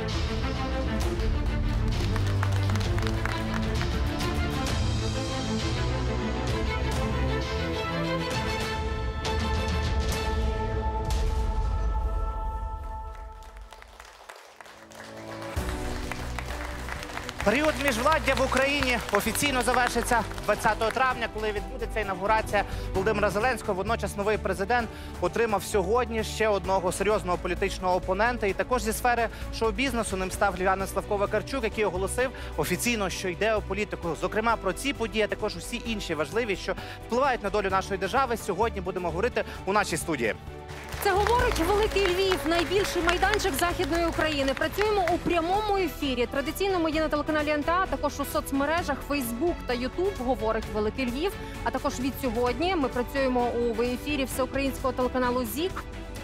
Період міжвладдя в Україні офіційно завершиться 20 травня, коли відбудеться інавгурація Володимира Зеленського. Водночас новий президент отримав сьогодні ще одного серйозного політичного опонента. І також зі сфери шоу-бізнесу ним став львів'янин Славко Вакарчук, який оголосив офіційно, що йде у політику. Зокрема, про ці події, а також усі інші важливі, що впливають на долю нашої держави, сьогодні будемо говорити у нашій студії. Це говорить Великий Львів, найбільший майданчик Західної України. Працюємо у прямому ефірі. Традиційно ми є на телеканалі НТА, а також у соцмережах Facebook та YouTube говорить Великий Львів. А також від сьогодні ми працюємо у ефірі всеукраїнського телеканалу ЗІК.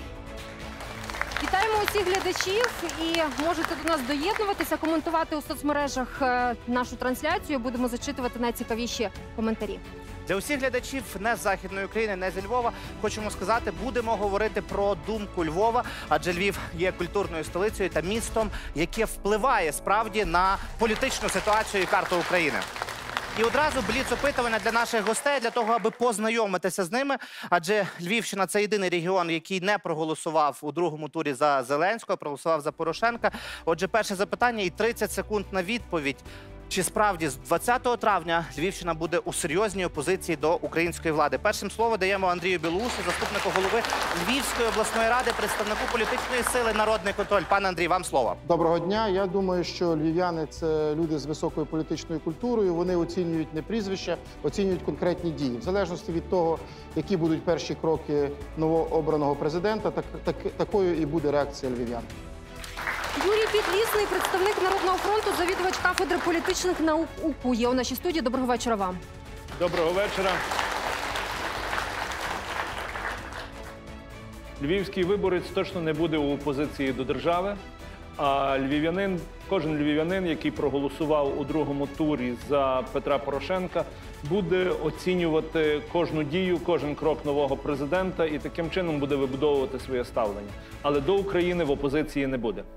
Вітаємо усіх глядачів і можете до нас доєднуватися, коментувати у соцмережах нашу трансляцію. Будемо зачитувати найцікавіші коментарі. Для усіх глядачів не з Західної України, не зі Львова, хочемо сказати, будемо говорити про думку Львова, адже Львів є культурною столицею та містом, яке впливає справді на політичну ситуацію і карту України. І одразу бліц-опитування для наших гостей, для того, аби познайомитися з ними, адже Львівщина – це єдиний регіон, який не проголосував у другому турі за Зеленського, проголосував за Порошенка. Отже, перше запитання і 30 секунд на відповідь. Чи справді з 20 травня Львівщина буде у серйозній опозиції до української влади? Першим слово даємо Андрію Білоусу, заступнику голови Львівської обласної ради, представнику політичної сили «Народний контроль». Пане Андрій, вам слово. Доброго дня. Я думаю, що львів'яни – це люди з високою політичною культурою. Вони оцінюють не прізвища, оцінюють конкретні дії. В залежності від того, які будуть перші кроки новообраного президента, такою і буде реакція львів'ян. Юрій Підлісний, представник Народного фронту, завідувач кафедри політичних наук УКУ. Є у нашій студії. Доброго вечора вам. Доброго вечора. Львівський виборець точно не буде у опозиції до держави, а кожен львів'янин, який проголосував у другому турі за Петра Порошенка, буде оцінювати кожну дію, кожен крок нового президента і таким чином буде вибудовувати своє ставлення. Але до України в опозиції не буде.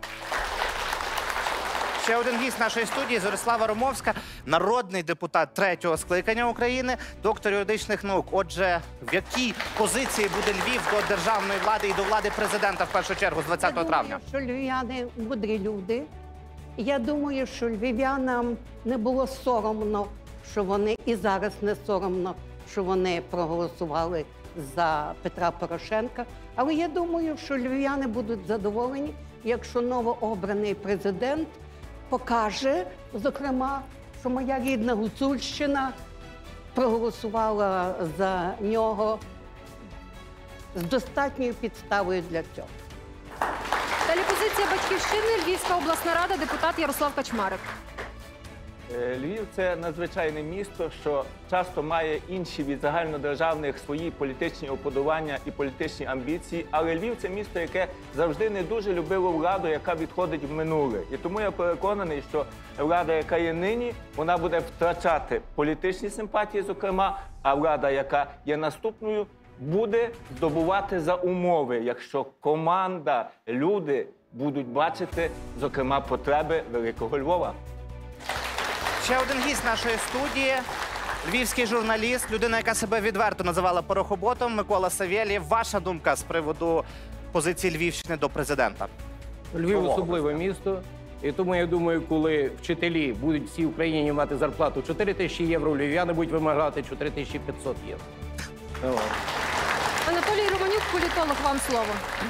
Ще один гість нашої студії – Зорислава Ромовська, народний депутат третього скликання України, доктор юридичних наук. Отже, в якій позиції буде Львів до державної влади і до влади президента, в першу чергу, з 20 травня? Я думаю, що львів'яни – мудрі люди. Я думаю, що львів'янам не було соромно, що вони, і зараз не соромно, що вони проголосували за Петра Порошенка. Але я думаю, що львів'яни будуть задоволені, якщо новообраний президент покаже, зокрема, що моя рідна Гуцульщина проголосувала за нього з достатньою підставою для цього. Далі позиція «Батьківщини», Львівська обласна рада, депутат Ярослав Качмарик. Львів – це надзвичайне місто, що часто має інші від загальнодержавних свої політичні уподобання і політичні амбіції. Але Львів – це місто, яке завжди не дуже любило владу, яка відходить в минуле. І тому я переконаний, що влада, яка є нині, вона буде втрачати політичні симпатії, зокрема, а влада, яка є наступною, буде здобувати за умови, якщо команда, люди будуть бачити, зокрема, потреби Великого Львова. Ще один гість нашої студії – львівський журналіст, людина, яка себе відверто називала порохоботом, Микола Савєлєв. Ваша думка з приводу позиції Львівщини до президента? Львів – особливе місто. І тому, я думаю, коли вчителі будуть всій Україні мати зарплату 4 тисячі євро, львів'яни будуть вимагати 4500 євро. Анатолій Романюк, політолог, вам слово.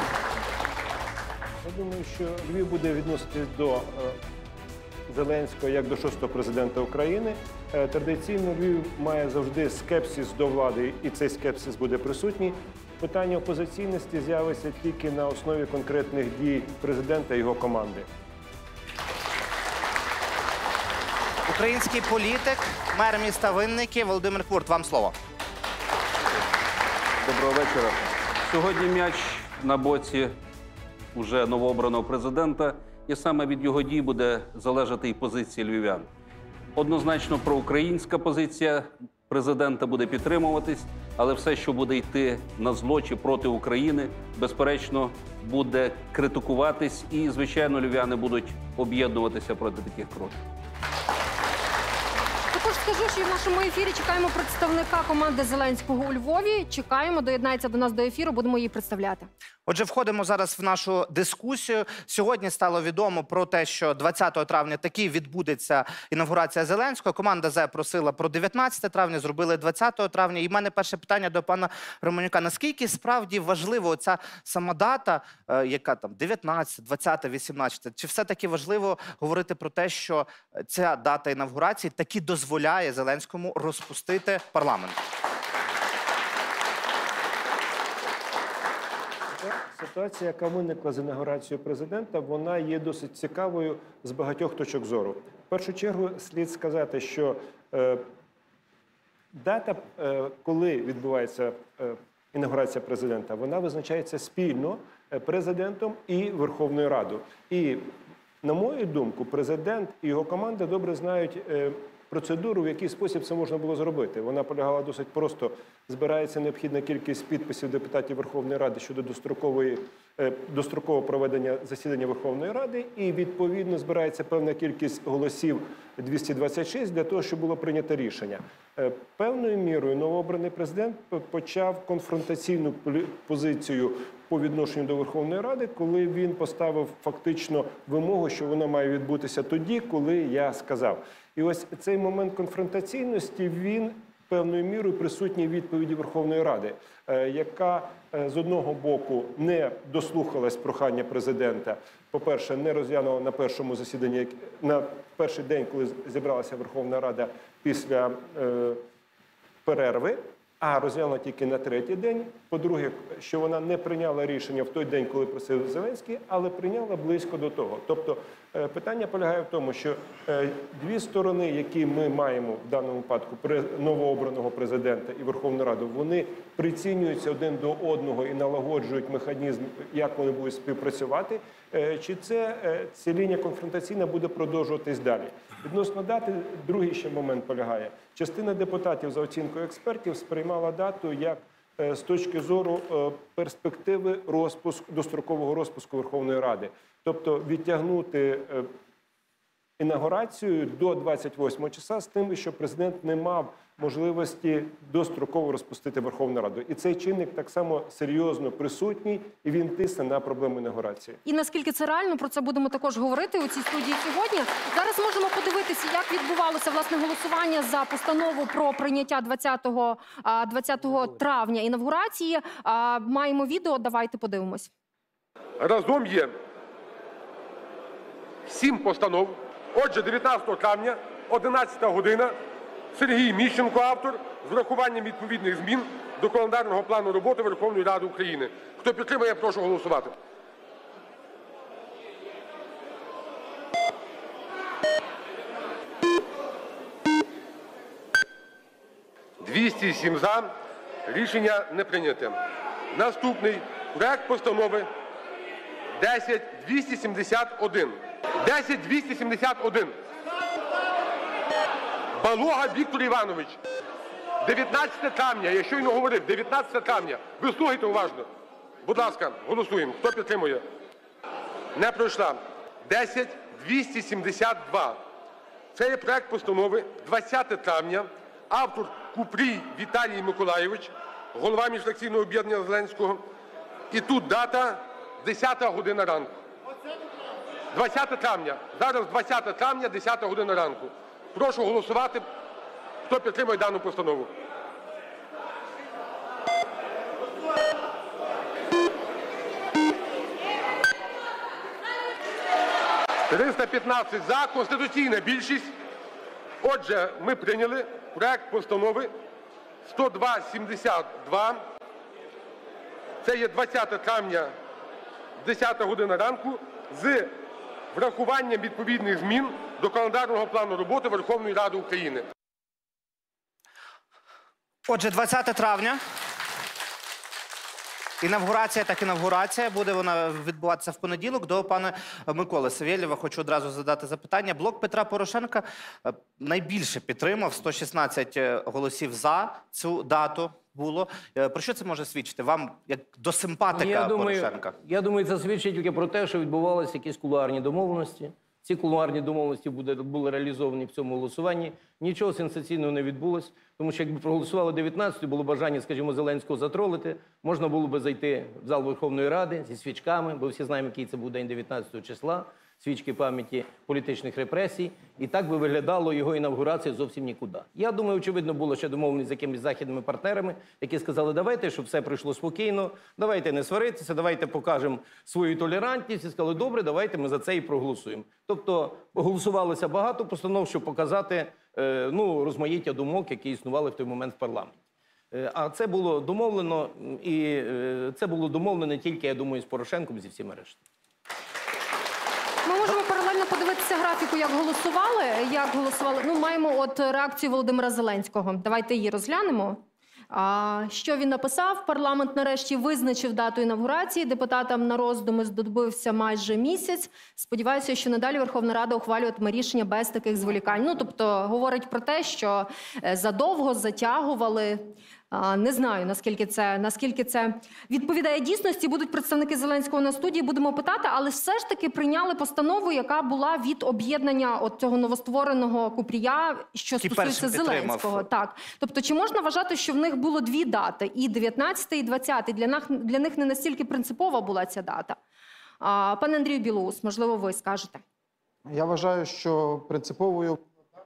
Я думаю, що Львів буде відноситись до Зеленського як до 6-го президента України. Традиційно Львів має завжди скепсис до влади, і цей скепсис буде присутній. Питання опозиційності з'явиться тільки на основі конкретних дій президента і його команди. Український політик, мер міста Винники Володимир Курт. Вам слово. Доброго вечора. Сьогодні м'яч на боці уже новообраного президента, і саме від його дій буде залежати і позиція львів'ян. Однозначно проукраїнська позиція президента буде підтримуватись, але все, що буде йти на зло чи проти України, безперечно, буде критикуватись, і, звичайно, львів'яни будуть об'єднуватися проти таких кроків. Також скажу, що в нашому ефірі чекаємо представника команди Зеленського у Львові. Чекаємо, доєднається до нас до ефіру, будемо її представляти. Отже, входимо зараз в нашу дискусію. Сьогодні стало відомо про те, що 20 травня таки відбудеться інавгурація Зеленського. Команда ЗЕ просила про 19 травня, зробили 20 травня. І в мене перше питання до пана Романюка. Наскільки справді важливо ця сама дата, яка там 19, 20, 18? Чи все-таки важливо говорити про те, що ця дата інавгурації таки дозволяє Зеленському розпустити парламент? Ситуація, яка виникла з інаугурацією президента, вона є досить цікавою з багатьох точок зору. В першу чергу слід сказати, що дата, коли відбувається інаугурація президента, вона визначається спільно президентом і Верховною Радою. І, на мою думку, президент і його команда добре знають процедуру, в який спосіб це можна було зробити. Вона полягала досить просто. Збирається необхідна кількість підписів депутатів Верховної Ради щодо дострокового проведення засідання Верховної Ради, і, відповідно, збирається певна кількість голосів 226 для того, щоб було прийнято рішення. Певною мірою новообраний президент почав конфронтаційну позицію по відношенню до Верховної Ради, коли він поставив фактично вимогу, що вона має відбутися тоді, коли я сказав. І ось цей момент конфронтаційності, він певною мірою присутній в відповіді Верховної Ради, яка з одного боку не дослухалась прохання президента, по-перше, не розглянула на першому засіданні, на перший день, коли зібралася Верховна Рада після перерви, а розглянула тільки на третій день. По-друге, що вона не прийняла рішення в той день, коли просив Зеленський, але прийняла близько до того. Тобто питання полягає в тому, що дві сторони, які ми маємо в даному випадку, новообраного президента і Верховну Раду, вони прицінюються один до одного і налагоджують механізм, як вони будуть співпрацювати, чи ця лінія конфронтаційна буде продовжуватись далі. Відносно дати, другий ще момент полягає. Частина депутатів, за оцінкою експертів, сприймала дату як з точки зору перспективи дострокового розпуску Верховної Ради. Тобто відтягнути інаугурацію до 28 числа з тим, що президент не мав можливості достроково розпустити Верховну Раду. І цей чинник так само серйозно присутній, і він тисне на проблему інаугурації. І наскільки це реально, про це будемо також говорити у цій студії сьогодні. Зараз можемо подивитися, як відбувалося власне голосування за постанову про прийняття 20 травня інавгурації. Маємо відео, давайте подивимось. Разом є 7 постанов. Отже, 19 травня, 11 година, Сергій Міщенко, автор, з врахуванням відповідних змін до календарного плану роботи Верховної Ради України. Хто підтримує, прошу голосувати. «207 за». Рішення не прийняте. Наступний проект постанови 10271. 10271. Балога Віктор Іванович. 19 травня, я щойно говорив, 19 травня. Ви слухайте уважно. Будь ласка, голосуємо. Хто підтримує? Не пройшла. 10272. Це є проект постанови 20 травня. Автор Купрій Віталій Миколайович, голова міжфракційного об'єднання Зеленського. І тут дата 10 година ранку. 20 травня. Зараз 20 травня, 10 година ранку. Прошу голосувати, хто підтримує дану постанову. «315 за», конституційна більшість. Отже, ми прийняли проект постанови 102.72. Це є 20 травня, 10 година ранку, з врахуванням відповідних змін до календарного плану роботи Верховної Ради України. Отже, 20 травня. Інавгурація так інавгурація. Буде вона відбуватися в понеділок. До пана Миколи Савєлєва хочу одразу задати запитання. Блок Петра Порошенка найбільше підтримав, 116 голосів за цю дату. було. Про що це може свідчити? Вам, як до симпатика Порошенка? Я думаю, це свідчить тільки про те, що відбувалися якісь кулуарні домовленості. Ці кулуарні домовленості були реалізовані в цьому голосуванні. Нічого сенсаційного не відбулося, тому що якби проголосували 19-ї, було бажання, скажімо, Зеленського затролити, можна було би зайти в зал Верховної Ради зі свічками, бо всі знаємо, який це був день 19 числа, свічки пам'яті політичних репресій, і так би виглядало його інавгурація зовсім нікуди. Я думаю, очевидно, було ще домовленість з якимись західними партнерами, які сказали, давайте, щоб все пройшло спокійно, давайте не сваритися, давайте покажемо свою толерантність, і сказали, добре, давайте ми за це і проголосуємо. Тобто голосувалося багато постанов, щоб показати розмаїття думок, які існували в той момент в парламенті. А це було домовлено, і це було домовлено тільки, я думаю, з Порошенком, зі всіма рештою. Ми можемо паралельно подивитися графіку, як голосували. Ну, маємо от реакцію Володимира Зеленського. Давайте її розглянемо. Що він написав? Парламент нарешті визначив дату інавгурації. Депутатам на роздуми знадобився майже місяць. Сподіваюся, що надалі Верховна Рада ухвалюватиме рішення без таких зволікань. Ну, тобто, говорить про те, що задовго затягували. Не знаю, наскільки це відповідає дійсності. Будуть представники Зеленського на студії, будемо питати, але все ж таки прийняли постанову, яка була від об'єднання от цього новоствореного Купрія, що стосується Зеленського. Так. Тобто, чи можна вважати, що в них було дві дати, і 19, і 20? Для них не настільки принципова була ця дата. Пане Андрію Білоус, можливо, ви скажете. Я вважаю, що принциповою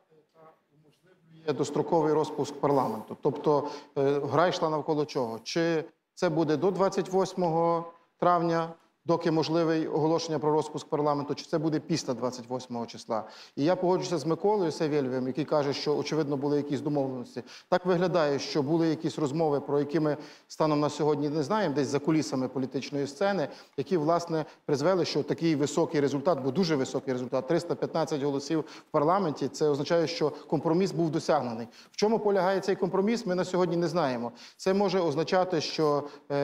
достроковий розпуск парламенту. Тобто гра йшла навколо чого? Чи це буде до 28 травня, доки можливе оголошення про розпуск парламенту, чи це буде після 28 числа. І я погоджуся з Миколою Савєльєвим, який каже, що, очевидно, були якісь домовленості. Так виглядає, що були якісь розмови, про які ми станом на сьогодні не знаємо, десь за кулісами політичної сцени, які, власне, призвели, що такий високий результат, бо дуже високий результат, 315 голосів в парламенті, це означає, що компроміс був досягнений. В чому полягає цей компроміс, ми на сьогодні не знаємо. Це може означати, що,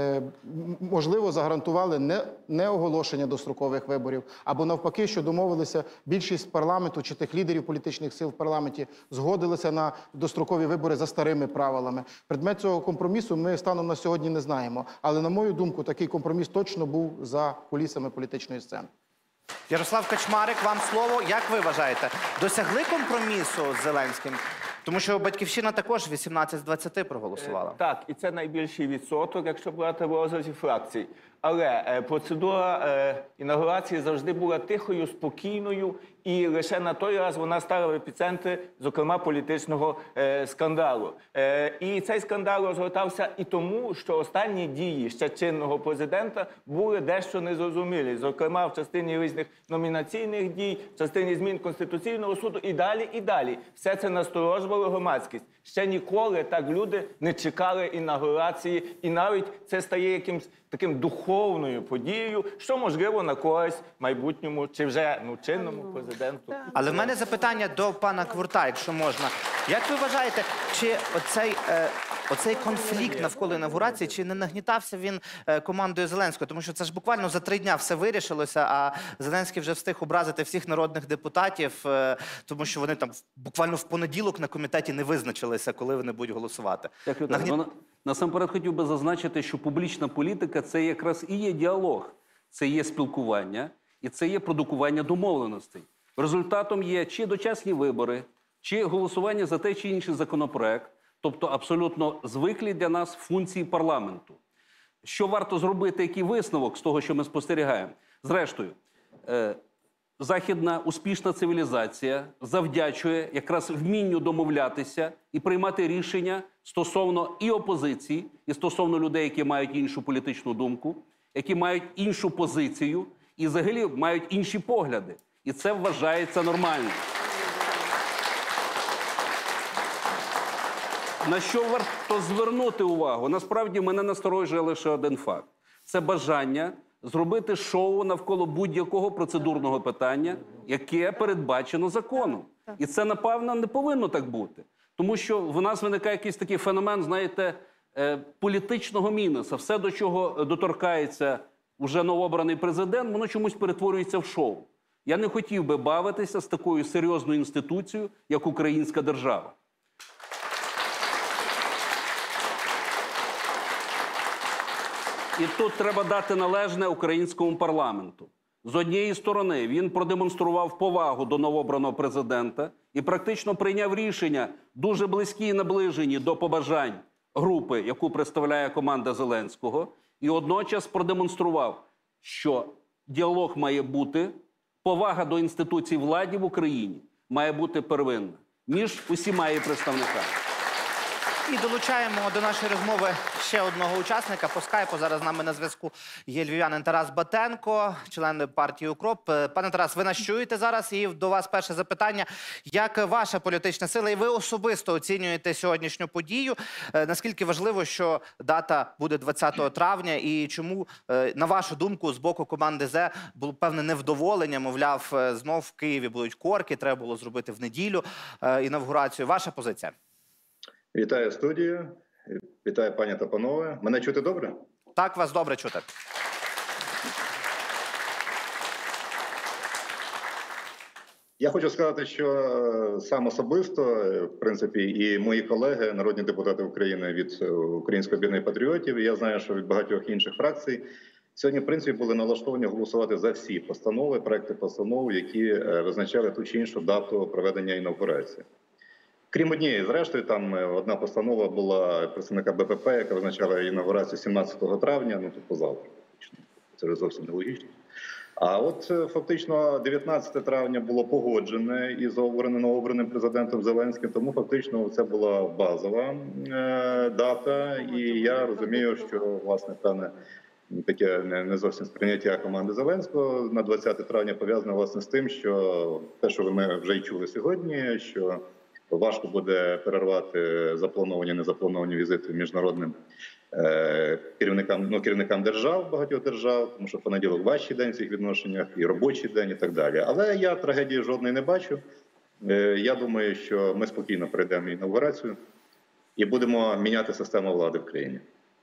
можливо, загарантували не оголошення дострокових виборів, або навпаки, що домовилися більшість парламенту чи тих лідерів політичних сил в парламенті згодилися на дострокові вибори за старими правилами. Предмет цього компромісу ми станом на сьогодні не знаємо. Але, на мою думку, такий компроміс точно був за кулісами політичної сцени. Ярослав Качмарик, вам слово. Як ви вважаєте, досягли компромісу з Зеленським? Тому що «Батьківщина» також 18 з 20 проголосувала. Так, і це найбільший відсоток, якщо брати в розрізі фракцій. Але процедура інаугурації завжди була тихою, спокійною, і лише на той раз вона стала в епіцентрі, зокрема, політичного скандалу. І цей скандал розгортався і тому, що останні дії ще чинного президента були дещо незрозумілі. Зокрема, в частині різних номінаційних дій, в частині змін Конституційного суду і далі, і далі. Все це насторожувало громадськість. Ще ніколи так люди не чекали інаугурації, і навіть це стає якимсь таким духовною подією, що, можливо, на користь майбутньому чи вже чинному президенту. Але в мене запитання до пана Квурта, якщо можна. Як ви вважаєте, чи оцей конфлікт навколо інаугурації, чи не нагнітався він командою Зеленського? Тому що це ж буквально за 3 дня все вирішилося, а Зеленський вже встиг образити всіх народних депутатів, тому що вони там буквально в понеділок на комітеті не визначилися, коли вони будуть голосувати. Насамперед хотів би зазначити, що публічна політика – це якраз і є діалог, це є спілкування і це є продукування домовленостей. Результатом є чи дочасні вибори, чи голосування за той чи інший законопроект, тобто абсолютно звиклі для нас функції парламенту. Що варто зробити, який висновок з того, що ми спостерігаємо? Зрештою, західна успішна цивілізація завдячує якраз вмінню домовлятися і приймати рішення стосовно і опозиції, і стосовно людей, які мають іншу політичну думку, які мають іншу позицію і взагалі мають інші погляди. І це вважається нормальним. На що варто звернути увагу? Насправді мене насторожує лише один факт. Це бажання зробити шоу навколо будь-якого процедурного питання, яке передбачено законом. І це, напевно, не повинно так бути. Тому що в нас виникає якийсь такий феномен, знаєте, політичного мінуса. Все, до чого доторкається вже новообраний президент, воно чомусь перетворюється в шоу. Я не хотів би бавитися з такою серйозною інституцією, як українська держава. І тут треба дати належне українському парламенту. З однієї сторони, він продемонстрував повагу до новообраного президента і практично прийняв рішення, дуже близькі і наближені до побажань групи, яку представляє команда Зеленського, і водночас продемонстрував, що діалог має бути, повага до інституцій влади в Україні має бути первинна між усіма її представниками. І долучаємо до нашої розмови ще одного учасника. По скайпу зараз з нами на зв'язку є львів'янин Тарас Батенко, член партії «УКРОП». Пане Тарас, ви нас чуєте зараз? І до вас перше запитання. Як ваша політична сила і ви особисто оцінюєте сьогоднішню подію? Наскільки важливо, що дата буде 20 травня? І чому, на вашу думку, з боку команди ЗЕ було певне невдоволення? Мовляв, знов в Києві будуть корки, треба було зробити в неділю інавгурацію. Ваша позиція? Вітаю студію, вітаю пані та панове. Мене чути добре? Так, вас добре чути. Я хочу сказати, що сам особисто, в принципі, і мої колеги, народні депутати України від Української об'єднання патріотів, і я знаю, що від багатьох інших фракцій, сьогодні, в принципі, були налаштовані голосувати за всі постанови, проекти постанов, які визначали ту чи іншу дату проведення інавгурації. Крім однієї, зрештою, там одна постанова була представника БПП, яка визначала інавгурацію 17 травня, ну, тобто завтра. Це зовсім нелогічно. А от фактично 19 травня було погоджене із новообраним президентом Зеленським, тому фактично це була базова дата. І я розумію, що, власне, певне таке не зовсім сприйняття команди Зеленського на 20 травня пов'язане, власне, з тим, що те, що ми вже й чули сьогодні, що важко буде перервати заплановані, незаплановані візити міжнародним керівникам держав, багатьох держав, тому що понеділок важчий день в цих відношеннях, і робочий день, і так далі. Але я трагедії жодної не бачу. Я думаю, що ми спокійно перейдемо інавгурацію і будемо міняти систему влади в країні.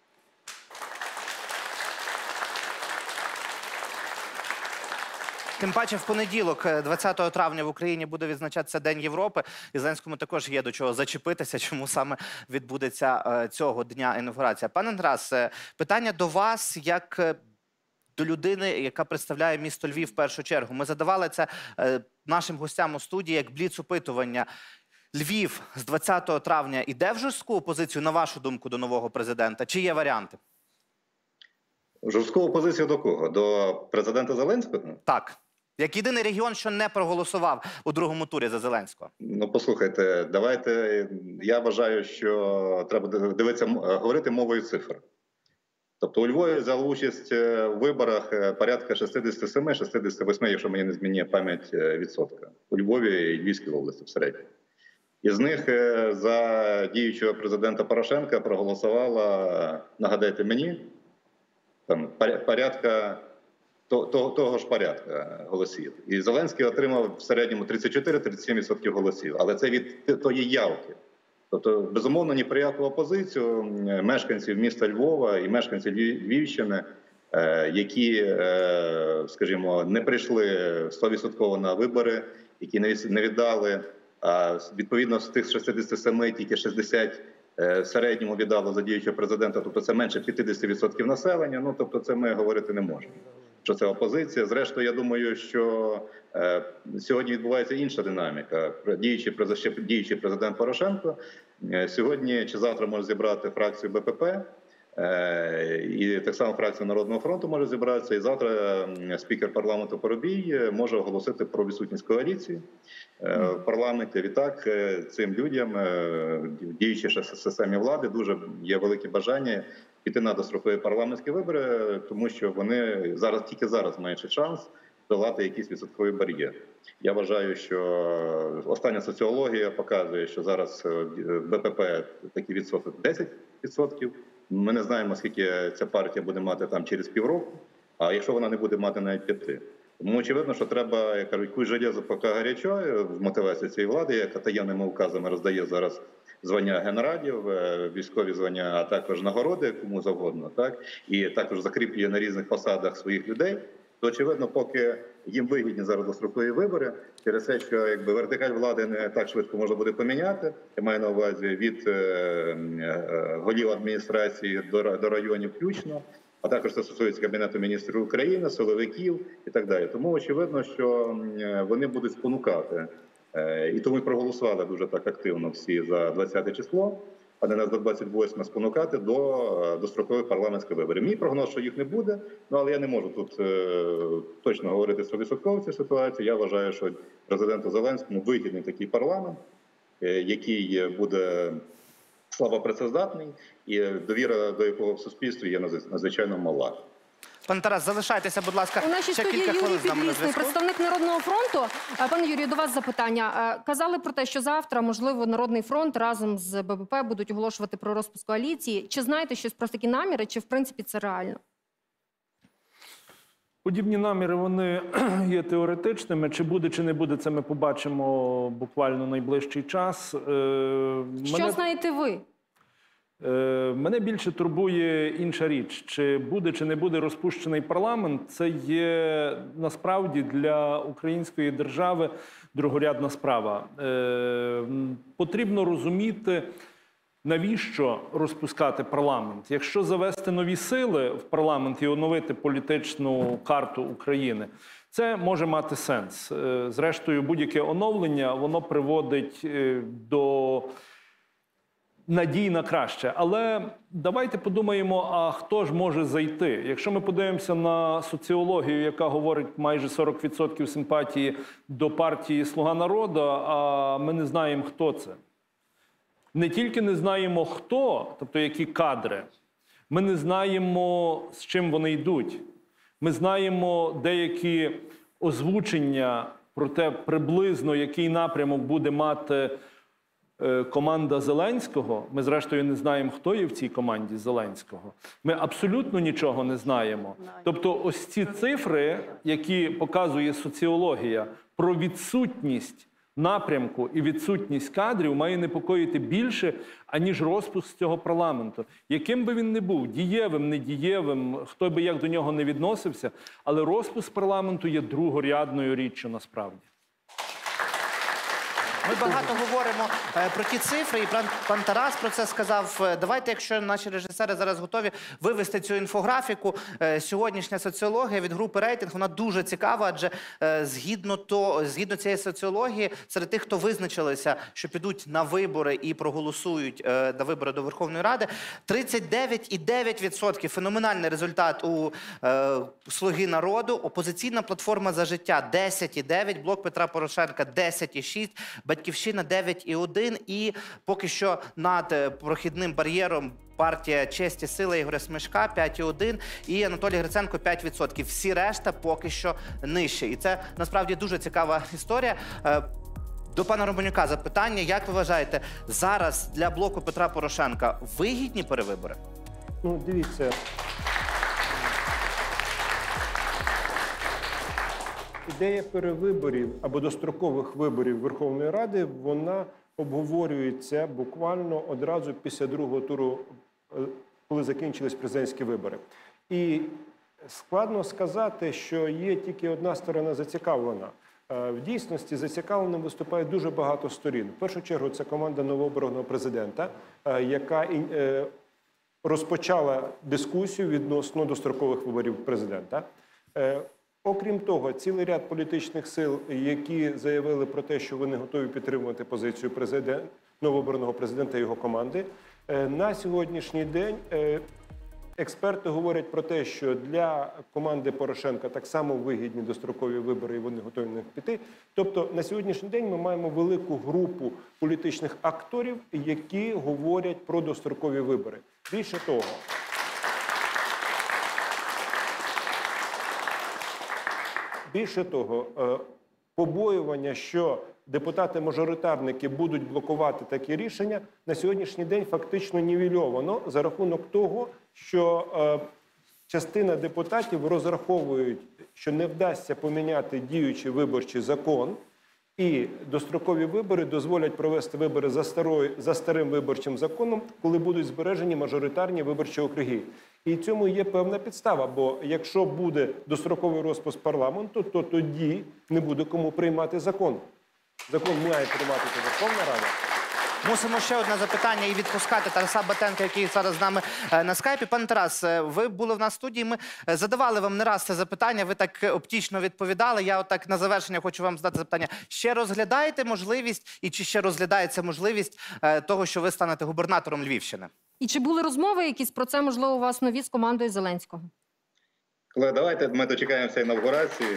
Тим паче в понеділок, 20 травня, в Україні буде відзначатися День Європи. І Зеленському також є до чого зачепитися, чому саме відбудеться цього дня інавгурація. Пане Тарас, питання до вас як до людини, яка представляє місто Львів в першу чергу. Ми задавали це нашим гостям у студії як бліц-опитування. Львів з 20 травня іде в жорстку опозицію, на вашу думку, до нового президента? Чи є варіанти? Жорстку опозицію до кого? До президента Зеленського? Так. Як єдиний регіон, що не проголосував у другому турі за Зеленського. Ну, послухайте, давайте, я вважаю, що треба дивитися, говорити мовою цифр. Тобто у Львові взяли участь у виборах порядка 67-68, якщо мені не змінює пам'ять, відсотка. У Львові і Львівській області в середньому. Із них за діючого президента Порошенка проголосувало, нагадайте мені, там порядка того ж порядка голосів. І Зеленський отримав в середньому 34-37% голосів. Але це від тої явки. Тобто, безумовно, ні про яку опозицію мешканців міста Львова і мешканців Львівщини, які, скажімо, не прийшли 100% на вибори, які не віддали, а відповідно з тих 67 тільки 60 в середньому віддало за діючого президента, тобто це менше 50% населення, ну тобто це ми говорити не можемо, що це опозиція. Зрештою, я думаю, що сьогодні відбувається інша динаміка. Діючий президент Порошенко сьогодні чи завтра може зібрати фракцію БПП, і так само фракція Народного фронту може зібратися, і завтра спікер парламенту Парубій може оголосити про відсутність коаліції в парламенті. Відтак цим людям, діючій системі влади, дуже є велике бажання піти на дострокові парламентські вибори, тому що вони тільки зараз мають шанс долати якийсь відсотковий бар'єр. Я вважаю, що остання соціологія показує, що зараз БПП такий відсоток 10%. Ми не знаємо, скільки ця партія буде мати там через півроку, а якщо вона не буде мати навіть 5. Тому очевидно, що треба, як кажуть, куй железо, поки гарячо, в мотивації цієї влади, яка таємними указами роздає зараз звання генералів, військові звання, а також нагороди, кому завгодно, так? І також закріплює на різних посадах своїх людей, то, очевидно, поки їм вигідні зараз дострокові вибори, через те, що якби вертикаль влади не так швидко можна буде поміняти, я маю на увазі від голів адміністрації до районів включно, а також це стосується Кабінету міністрів України, силовиків і так далі. Тому очевидно, що вони будуть спонукати, і тому і проголосували дуже так активно всі за 20 число, а не за 28 спонукати до дострокових парламентських виборів. Мій прогноз, що їх не буде, але я не можу тут точно говорити 100% цю ситуацію. Я вважаю, що президенту Зеленському вигідний такий парламент, який буде слабопрацездатний, і довіра до якого в суспільстві є надзвичайно мала. Пане Тарас, залишайтеся, будь ласка, у нашій ще студії кілька Юрій хвилин з нами на Підлісний, зв'язку. представник Народного фронту. Пане Юрію, до вас запитання. Казали про те, що завтра, можливо, Народний фронт разом з БПП будуть оголошувати про розпуск коаліції. Чи знаєте щось про такі наміри, чи в принципі це реально? Подібні наміри, вони є теоретичними. Чи буде, чи не буде, це ми побачимо буквально найближчий час. Що знаєте ви? Мене більше турбує інша річ. Чи буде, чи не буде розпущений парламент, це є насправді для української держави другорядна справа. Потрібно розуміти, навіщо розпускати парламент. Якщо завести нові сили в парламент і оновити політичну карту України, це може мати сенс. Зрештою, будь-яке оновлення, воно приводить до надій на краще. Але давайте подумаємо, а хто ж може зайти? Якщо ми подивимося на соціологію, яка говорить майже 40% симпатії до партії «Слуга народу», а ми не знаємо, хто це. Не тільки не знаємо, хто, тобто які кадри, ми не знаємо, з чим вони йдуть. Ми знаємо деякі озвучення про те, приблизно, який напрямок буде мати команда Зеленського. Ми, зрештою, не знаємо, хто є в цій команді Зеленського. Ми абсолютно нічого не знаємо. Тобто ось ці цифри, які показує соціологія, про відсутність напрямку і відсутність кадрів має непокоїти більше, аніж розпуск цього парламенту. Яким би він не був, дієвим, недієвим, хто би як до нього не відносився, але розпуск парламенту є другорядною річчю насправді. Ми багато говоримо про ті цифри, і пан Тарас про це сказав. Давайте, якщо наші режисери зараз готові вивести цю інфографіку. Сьогоднішня соціологія від групи «Рейтинг», вона дуже цікава, адже згідно цієї соціології, серед тих, хто визначилися, що підуть на вибори і проголосують на вибори до Верховної Ради, 39,9%. Феноменальний результат у «Слуги народу». Опозиційна платформа «За життя» 10,9%, Блок Петра Порошенка 10,6%, Батьківщина 9,1%, і поки що над прохідним бар'єром партія «Честь і сила» Ігоря Смешка 5,1% і Анатолій Гриценко 5%. Всі решта поки що нижче. І це насправді дуже цікава історія. До пана Романюка запитання. Як ви вважаєте, зараз для блоку Петра Порошенка вигідні перевибори? Ну, дивіться. Ідея перевиборів або дострокових виборів Верховної Ради, вона обговорюється буквально одразу після другого туру, коли закінчились президентські вибори. І складно сказати, що є тільки одна сторона зацікавлена. В дійсності зацікавленим виступає дуже багато сторін. В першу чергу це команда новообраного президента, яка розпочала дискусію відносно дострокових виборів президента. Окрім того, цілий ряд політичних сил, які заявили про те, що вони готові підтримувати позицію новообраного президента і його команди, на сьогоднішній день експерти говорять про те, що для команди Порошенка так само вигідні дострокові вибори, і вони готові на них піти. Тобто на сьогоднішній день ми маємо велику групу політичних акторів, які говорять про дострокові вибори. Більше того, побоювання, що депутати-мажоритарники будуть блокувати такі рішення, на сьогоднішній день фактично нівельовано за рахунок того, що частина депутатів розраховують, що не вдасться поміняти діючий виборчий закон, і дострокові вибори дозволять провести вибори за старим виборчим законом, коли будуть збережені мажоритарні виборчі округи. І цьому є певна підстава, бо якщо буде достроковий розпуск парламенту, то тоді не буде кому приймати закон. Закон має приймати Верховна Рада. Мусимо ще одне запитання і відпускати Тараса Батенка, який зараз з нами на скайпі. Пане Тарас, ви були в нас в студії, ми задавали вам не раз це запитання, ви так оптічно відповідали. Я отак на завершення хочу вам задати запитання. Ще розглядаєте можливість, і чи ще розглядається можливість того, що ви станете губернатором Львівщини? І чи були розмови якісь про це, можливо, у вас нові з командою Зеленського? Колеги, давайте ми дочекаємося інавгурації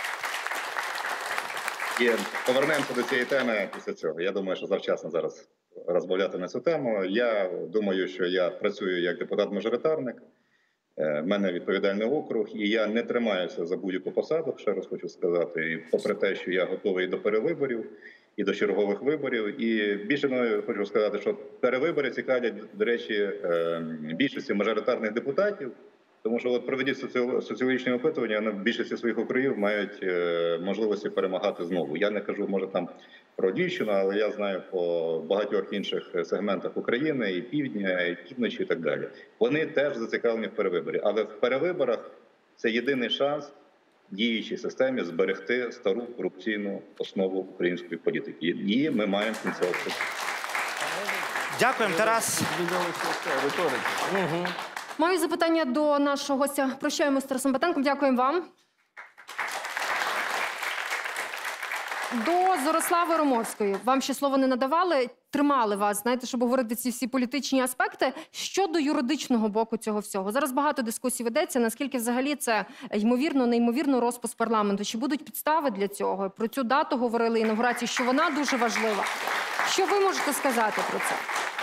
і повернемося до цієї теми після цього. Я думаю, що завчасно зараз розмовляти на цю тему. Я думаю, що я працюю як депутат-мажоритарник, в мене відповідальний округ, і я не тримаюся за будь-яку посаду, ще раз хочу сказати, і попри те, що я готовий до перевиборів, і до чергових виборів. І більше хочу сказати, що перевибори цікавлять, до речі, більшості мажоритарних депутатів, тому що от проведіть соціологічні опитування, вони в більшості своїх округів мають можливості перемагати знову. Я не кажу, може, там про Львівщину, але я знаю по багатьох інших сегментах України, і півдня, і півночі, і так далі. Вони теж зацікавлені в перевиборі. Але в перевиборах це єдиний шанс діючій системі зберегти стару корупційну основу української політики. Її ми маємо кінцево. Дякуємо, Тарас. Маю запитання до нашого гостя. Прощаємося з Тарасом Батенком. Дякуємо вам. До Зорислави Ромовської. Вам ще слово не надавали, тримали вас, знаєте, щоб говорити ці всі політичні аспекти. Щодо юридичного боку цього всього. Зараз багато дискусій ведеться, наскільки взагалі це ймовірно, неймовірно розпуск парламенту. Чи будуть підстави для цього? Про цю дату говорили інавгурації, що вона дуже важлива. Що ви можете сказати про це?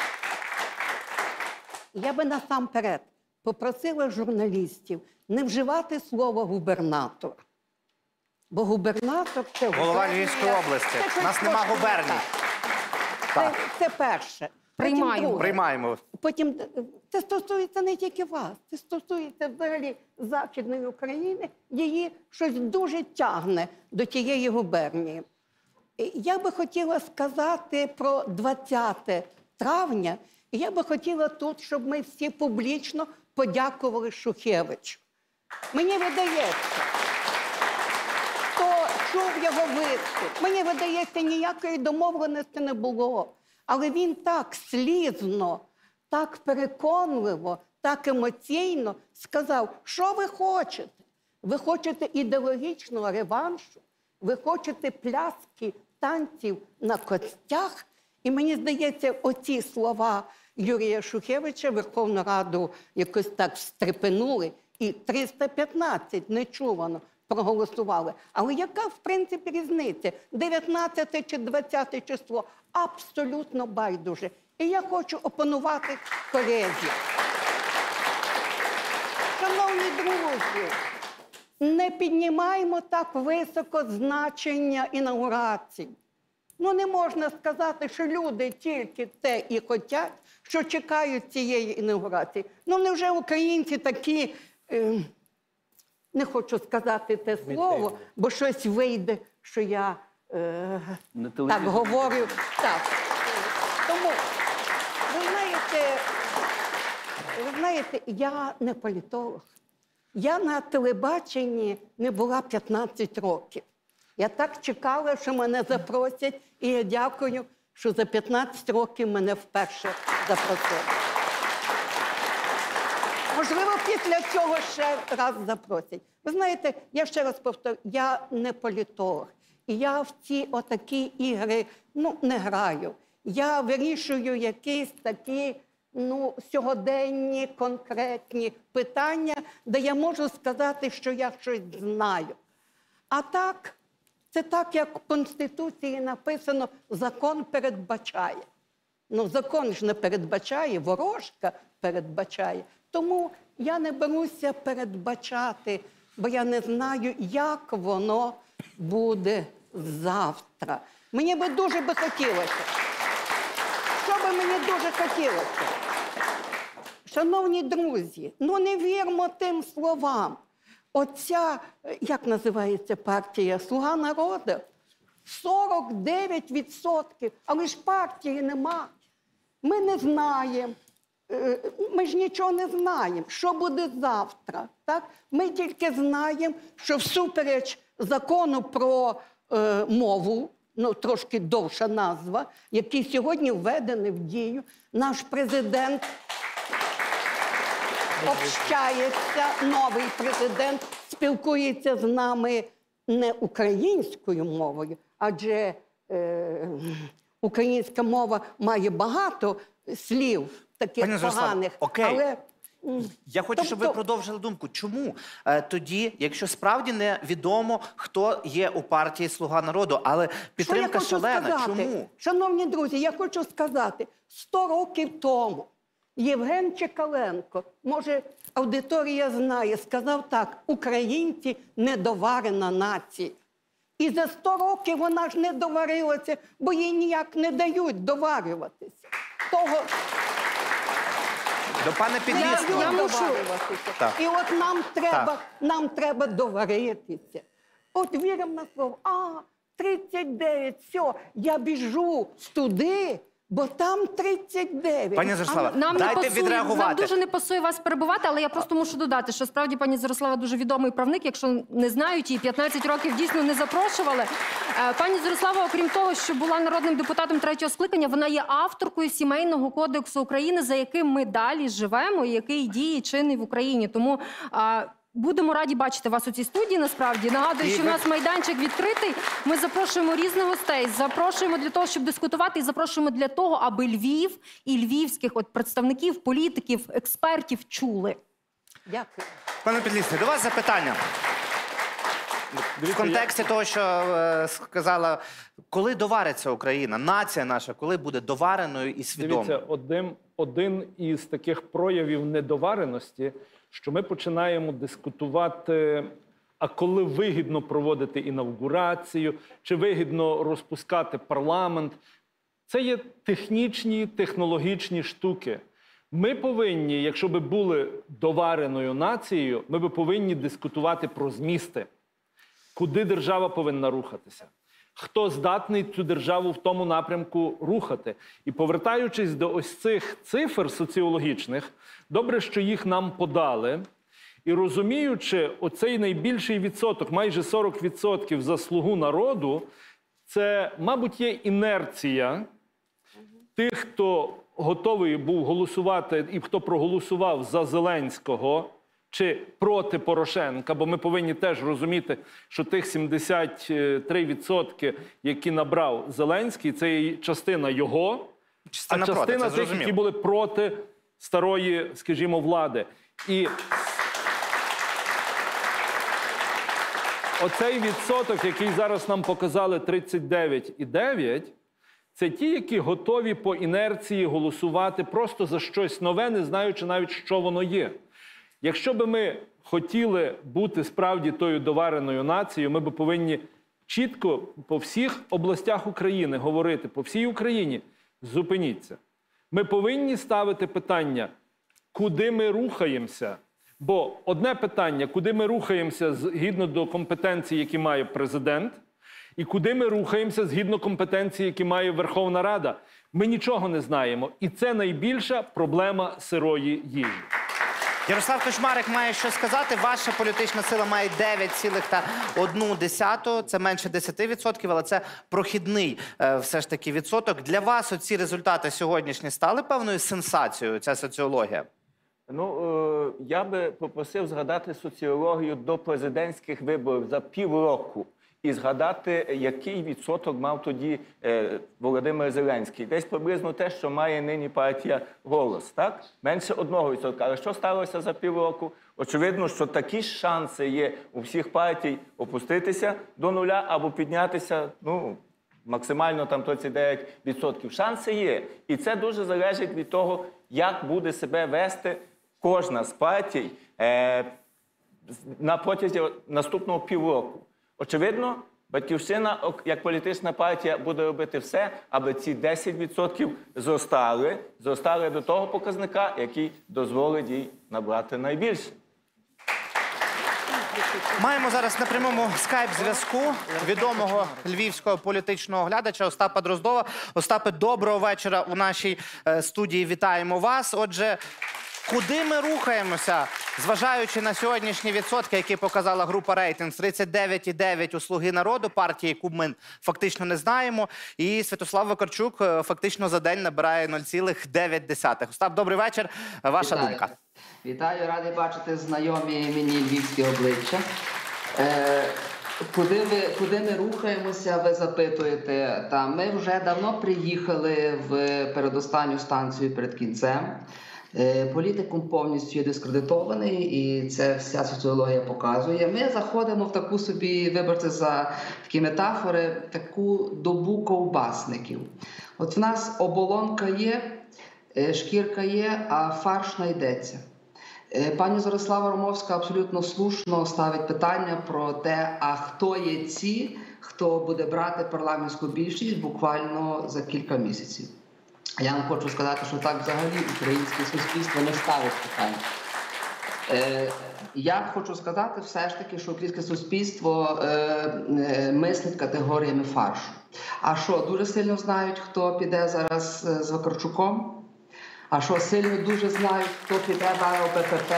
Я би насамперед попросила журналістів не вживати слово «губернатор». Бо губернатор – це голова Львівської області. У нас нема губерній. Це перше. Приймаємо. Потім це стосується не тільки вас, це стосується взагалі Західної України. Її щось дуже тягне до тієї губернії. Я би хотіла сказати про 20 травня. І я би хотіла тут, щоб ми всі публічно подякували Шухевичу. Мені видається, хто чув його виступ, мені видається, ніякої домовленості не було. Але він так слізно, так переконливо, так емоційно сказав, що ви хочете? Ви хочете ідеологічного реваншу? Ви хочете пляски, танців на костях? І мені здається, оці слова Юрія Шухевича Верховну Раду якось так встрепенули. І 315 нечувано проголосували. Але яка, в принципі, різниця? 19 чи 20 число? Абсолютно байдуже. І я хочу опанувати колезі. Шановні друзі, не піднімаємо так високо значення інаугурацій. Ну, не можна сказати, що люди тільки те і хочуть, що чекають цієї інаугурації. Ну, невже українці такі, не хочу сказати те слово, бо щось вийде, що я так говорю. Так. Тому, ви знаєте, я не політолог. Я на телебаченні не була 15 років. Я так чекала, що мене запросять, і я дякую, що за 15 років мене вперше запросили. Можливо, після цього ще раз запросять. Ви знаєте, я ще раз повторю, я не політолог. І я в ці отакі ігри, не граю. Я вирішую якісь такі, сьогоденні, конкретні питання, де я можу сказати, що я щось знаю. А так, це так, як в Конституції написано, закон передбачає. Закон ж не передбачає, ворожка передбачає. Тому я не беруся передбачати, бо я не знаю, як воно буде завтра. Мені би дуже хотілося. Що би мені дуже хотілося? Шановні друзі, не вірмо тим словам. Оця, як називається партія, «Слуга народу», 49%, але ж партії нема. Ми не знаємо, ми ж нічого не знаємо, що буде завтра. Так? Ми тільки знаємо, що всупереч закону про мову, ну, трошки довша назва, який сьогодні введений в дію. Наш президент общається, новий президент спілкується з нами не українською мовою, адже українська мова має багато слів таких Пані Зорислава, поганих. окей. Але Я хочу, щоб ви продовжили думку. Чому тоді, якщо справді не відомо, хто є у партії «Слуга народу», але підтримка шалена, чому? Шановні друзі, я хочу сказати, 100 років тому Євген Чекаленко, може, аудиторія знає, сказав так: українці – недоварена нація. І за 100 років вона ж не доварилася, бо їй ніяк не дають доварюватися. Того... До пана Підлісного. Я мушу. Так. І от нам треба доваритися. От віримо на слово. 39, все, я біжу туди, бо там 39. Пані Зорислава, Нам дайте відреагувати. Нам дуже не пасує вас перебувати, але я просто мушу додати, що справді пані Зорислава дуже відомий правник. Якщо не знають, її 15 років дійсно не запрошували. Пані Зорислава, окрім того, що була народним депутатом 3-го скликання, вона є авторкою Сімейного кодексу України, за яким ми далі живемо і який діє чинний в Україні. Тому будемо раді бачити вас у цій студії, насправді. Нагадую, що в нас майданчик відкритий. Ми запрошуємо різних гостей, запрошуємо для того, щоб дискутувати, і запрошуємо для того, аби Львів і львівських представників, політиків, експертів чули. Дякую. Пане Підлісний, до вас запитання. В контексті того, що сказала, коли довариться Україна, нація наша, коли буде довареною і свідомою? Дивіться, один із таких проявів недовареності, що ми починаємо дискутувати, а коли вигідно проводити інавгурацію, чи вигідно розпускати парламент. Це є технічні, технологічні штуки. Ми повинні, якщо би були довареною нацією, ми би повинні дискутувати про змісти. Куди держава повинна рухатися? Хто здатний цю державу в тому напрямку рухати? І повертаючись до ось цих цифр соціологічних, добре, що їх нам подали, і розуміючи оцей найбільший відсоток, майже 40% за «Слугу народу», це, мабуть, є інерція тих, хто готовий був голосувати і хто проголосував за Зеленського, чи проти Порошенка, бо ми повинні теж розуміти, що тих 73%, які набрав Зеленський, це є частина його, а частина тих, які були проти старої, скажімо, влади. І оцей відсоток, який зараз нам показали 39,9%, це ті, які готові по інерції голосувати просто за щось нове, не знаючи навіть, що воно є. Якщо б ми хотіли бути справді тою довареною нацією, ми б повинні чітко по всіх областях України говорити, по всій Україні: зупиніться. Ми повинні ставити питання, куди ми рухаємося. Бо одне питання, куди ми рухаємося згідно до компетенцій, які має президент, і куди ми рухаємося згідно компетенцій, які має Верховна Рада. Ми нічого не знаємо. І це найбільша проблема сирої їжі. Ярослав Кочмарик має що сказати. Ваша політична сила має 9,1%. Це менше 10%, але це прохідний все ж таки відсоток. Для вас оці результати сьогоднішні стали певною сенсацією, ця соціологія? Ну, я би попросив згадати соціологію до президентських виборів за півроку. І згадати, який відсоток мав тоді Володимир Зеленський. Десь приблизно те, що має нині партія «Голос», так? Менше 1%. Але що сталося за півроку? Очевидно, що такі ж шанси є у всіх партій опуститися до нуля або піднятися, ну, максимально там 39%. Шанси є. І це дуже залежить від того, як буде себе вести кожна з партій на протязі наступного півроку. Очевидно, Батьківщина, як політична партія, буде робити все, аби ці 10% зростали до того показника, який дозволить їй набрати найбільше. Маємо зараз на прямому скайп-зв'язку відомого львівського політичного оглядача Остапа Дроздова. Остапе, доброго вечора у нашій студії. Вітаємо вас. Отже, Куди ми рухаємося, зважаючи на сьогоднішні відсотки, які показала група «Рейтинг», 39,9 у «Слуги народу», партії, яку ми фактично не знаємо, і Святослав Вакарчук фактично за день набирає 0,9. Остап, добрий вечір. Ваша думка. Вітаю, радий бачити знайомі мені львівські обличчя. Куди ми рухаємося, ви запитуєте. Та ми вже давно приїхали в передостанню станцію перед кінцем. Політикум повністю є дискредитований, і це вся соціологія показує. Ми заходимо в таку собі, вибачте за такі метафори, таку добу ковбасників. От в нас оболонка є, шкірка є, а фарш знайдеться. Пані Зорислава Ромовська абсолютно слушно ставить питання про те, а хто є ці, хто буде брати парламентську більшість буквально за кілька місяців. Я вам хочу сказати, що так взагалі українське суспільство не ставить питання. Я хочу сказати все ж таки, що українське суспільство мислить категоріями фаршу. А що, дуже сильно знають, хто піде зараз з Вакарчуком? А що, сильно дуже знають, хто піде в ОПП?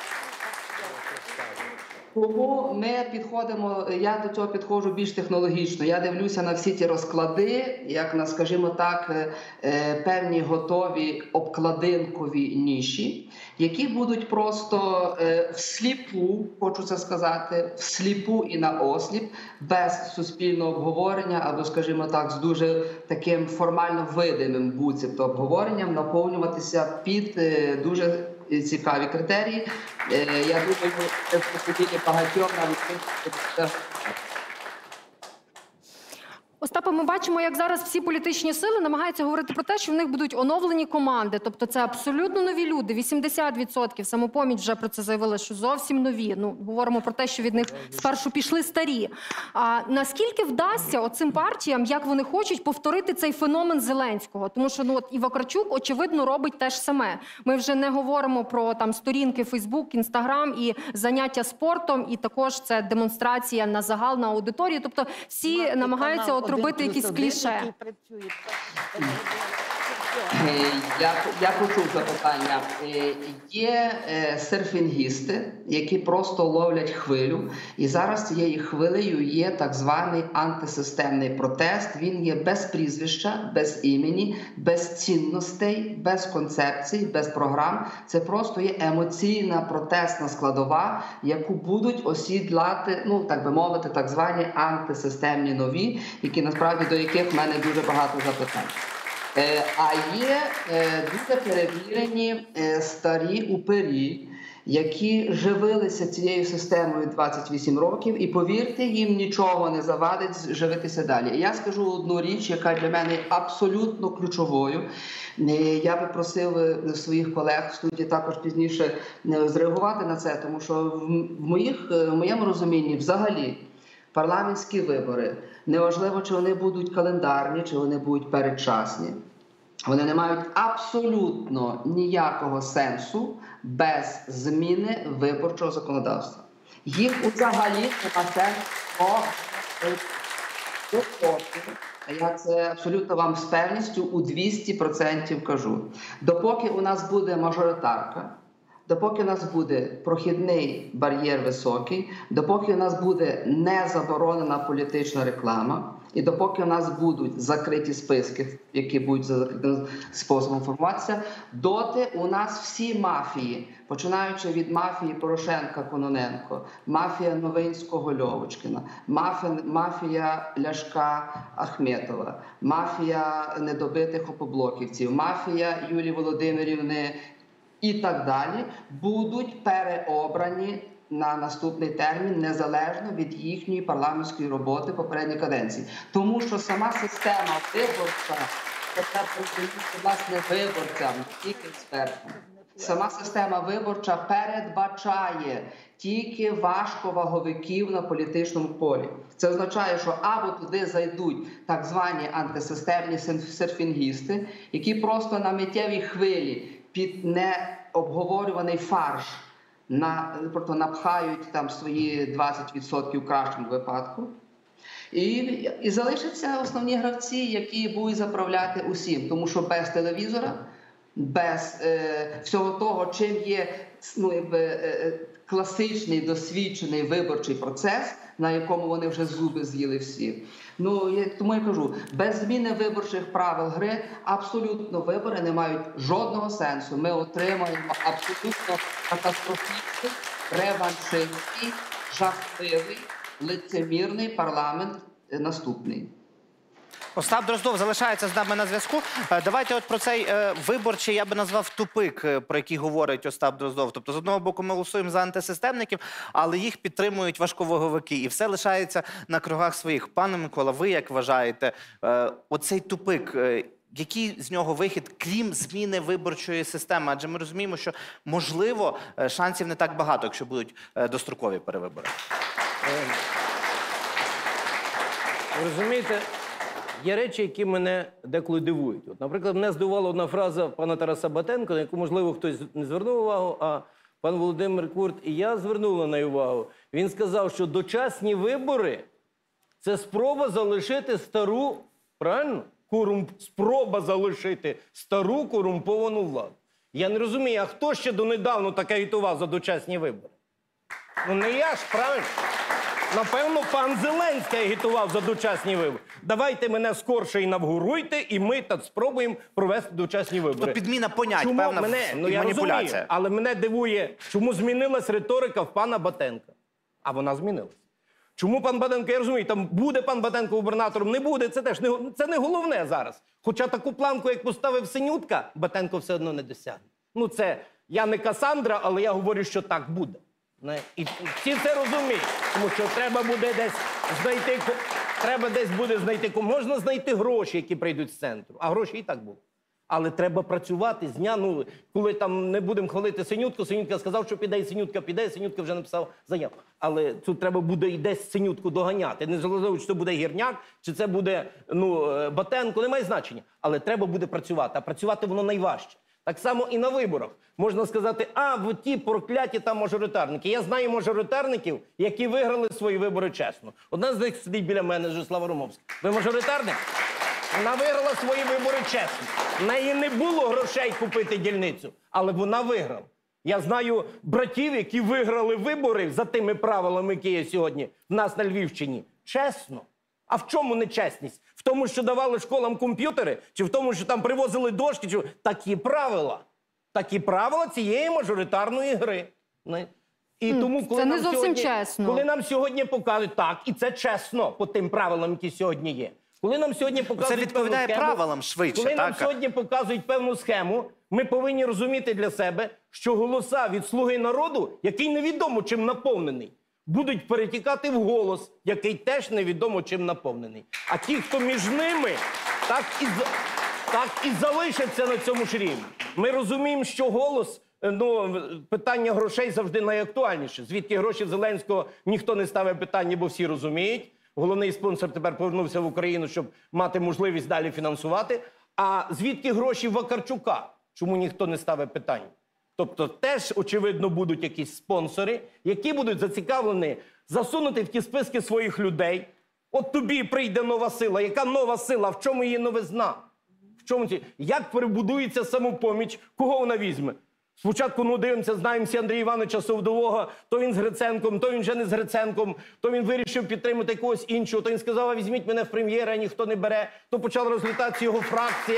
Тому ми підходимо, я до цього підходжу більш технологічно. Я дивлюся на всі ті розклади, як на, скажімо так, певні готові обкладинкові ніші, які будуть просто всліпу, хочу це сказати, всліпу і наосліп, без суспільного обговорення, або, скажімо так, з дуже таким формально видимим буцімто обговоренням, наповнюватися під дуже цікаві критерії. Я думаю, це посвятили багатьом навіть. Остапе, ми бачимо, як зараз всі політичні сили намагаються говорити про те, що в них будуть оновлені команди. Тобто це абсолютно нові люди, 80%. Самопоміч вже про це заявили, що зовсім нові. Ну, говоримо про те, що від них спершу пішли старі. А наскільки вдасться оцим партіям, як вони хочуть, повторити цей феномен Зеленського? Тому що ну, от і Вакарчук, очевидно, робить те ж саме. Ми вже не говоримо про там сторінки Фейсбук, Інстаграм і заняття спортом, і також це демонстрація на загал, на аудиторію. Тобто всі намагаються от робити якісь кліше. Я почув запитання. Є серфінгісти, які просто ловлять хвилю. І зараз цією хвилею є так званий антисистемний протест. Він є без прізвища, без імені, без цінностей, без концепцій, без програм. Це просто є емоційна протестна складова, яку будуть осідлати, ну так би мовити, так звані антисистемні нові, які насправді до яких в мене дуже багато запитань. А є дуже перевірені старі упирі, які живилися цією системою 28 років, і, повірте, їм нічого не завадить живитися далі. Я скажу одну річ, яка для мене абсолютно ключовою. Я би просив своїх колег в студії також пізніше зреагувати на це, тому що в моєму розумінні взагалі парламентські вибори, неважливо, чи вони будуть календарні, чи вони будуть передчасні, вони не мають абсолютно ніякого сенсу без зміни виборчого законодавства. Їх взагалі нема сенсу. Я це абсолютно вам з певністю у 200% кажу. Допоки у нас буде мажоритарка, допоки у нас буде прохідний бар'єр високий, допоки у нас буде не заборонена політична реклама, і допоки у нас будуть закриті списки, які будуть за закритим способом формуватися, доти у нас всі мафії, починаючи від мафії Порошенка-Кононенко, мафія Новинського-Льовочкіна, мафія Ляшка-Ахметова, мафія недобитих опоблоківців, мафія Юлії Володимирівни і так далі, будуть переобрані на наступний термін, незалежно від їхньої парламентської роботи попередньої каденції. Тому що сама система виборча, власне, виборцям, тільки експертам, сама система виборча передбачає тільки важковаговиків на політичному полі. Це означає, що або туди зайдуть так звані антисистемні серфінгісти, які просто на миттєвій хвилі під необговорюваний фарш напхають там свої 20% в кращому випадку. І залишаться основні гравці, які будуть заправляти усім. Тому що без телевізора без всього того, чим є класичний досвідчений виборчий процес, на якому вони вже зуби з'їли всі. Тому я кажу, без зміни виборчих правил гри абсолютно вибори не мають жодного сенсу. Ми отримаємо абсолютно катастрофічний, реваншистський, жахливий, лицемірний парламент наступний. Остап Дроздов залишається з нами на зв'язку. Давайте от про цей виборчий, я би назвав, тупик, про який говорить Остап Дроздов. Тобто, з одного боку, ми голосуємо за антисистемників, але їх підтримують важковаговики. І все лишається на кругах своїх. Пане Микола, ви як вважаєте, оцей тупик, який з нього вихід, крім зміни виборчої системи? Адже ми розуміємо, що, можливо, шансів не так багато, якщо будуть дострокові перевибори. Розумієте, є речі, які мене деколи дивують. От, наприклад, мене здивувала одна фраза пана Тараса Батенка, на яку, можливо, хтось не звернув увагу, а пан Володимир Курт і я звернули на неї увагу. Він сказав, що дочасні вибори – це спроба залишити стару, правильно? Спроба залишити стару корумповану владу. Я не розумію, а хто ще донедавна так агітував за дочасні вибори? Не я ж, правильно? Напевно, пан Зеленський агітував за дочасні вибори. Давайте мене скорше інавгуруйте, і ми так спробуємо провести дочасні вибори. То підміна понять, певна я маніпуляція. Розумію, але мене дивує, чому змінилась риторика в пана Батенка. А вона змінилась. Чому пан Батенко, я розумію, там буде пан Батенко губернатором, не буде, це теж не головне зараз. Хоча таку планку, як поставив Синютка, Батенко все одно не досягне. Я не Касандра, але я говорю, що так буде. І всі це розуміють, тому що треба буде десь знайти, можна знайти гроші, які прийдуть з центру, а гроші і так будуть. Але треба працювати з дня, коли там не будемо хвалити Синютку, Синютка сказав, що піде, і Синютка піде, і Синютка вже написав заяву. Але тут треба буде і десь Синютку доганяти. Не залежно, чи це буде Гірняк, чи це буде Батенко, немає значення. Але треба буде працювати, а працювати воно найважче. Так само і на виборах. Можна сказати, ті прокляті там мажоритарники. Я знаю мажоритарників, які виграли свої вибори чесно. Одна з них сидить біля мене, Жислава Ромовська. Ви мажоритарник? Вона виграла свої вибори чесно. В неї не було грошей купити дільницю, але вона виграла. Я знаю братів, які виграли вибори за тими правилами, які є сьогодні в нас на Львівщині. Чесно. А в чому нечесність? В тому, що давали школам комп'ютери? Чи в тому, що там привозили дошки? Такі правила. Такі правила цієї мажоритарної гри. І тому, це не зовсім чесно. Коли нам сьогодні показують, так, і це чесно по тим правилам, які сьогодні є. Коли нам сьогодні показують це відповідає правилам швидше. Коли нам сьогодні показують певну схему, ми повинні розуміти для себе, що голоса від «Слуги народу», який невідомо чим наповнений, будуть перетікати в голос, який теж невідомо чим наповнений. А ті, хто між ними, так і залишаться на цьому ж рівні. Ми розуміємо, що голос, питання грошей завжди найактуальніше. Звідки гроші Зеленського, ніхто не ставить питання, бо всі розуміють. Головний спонсор тепер повернувся в Україну, щоб мати можливість далі фінансувати. А звідки гроші Вакарчука? Чому ніхто не ставить питання? Тобто теж, очевидно, будуть якісь спонсори, які будуть зацікавлені засунути в ті списки своїх людей. От тобі прийде нова сила. Яка нова сила? В чому її новизна? Як перебудується Самопоміч? Кого вона візьме? Спочатку, дивимося, знаємо Андрія Івановича Совдового, то він з Гриценком, то він вже не з Гриценком, то він вирішив підтримати когось іншого, то він сказав, візьміть мене в прем'єра, а ніхто не бере, то почала розлітатися його фракція.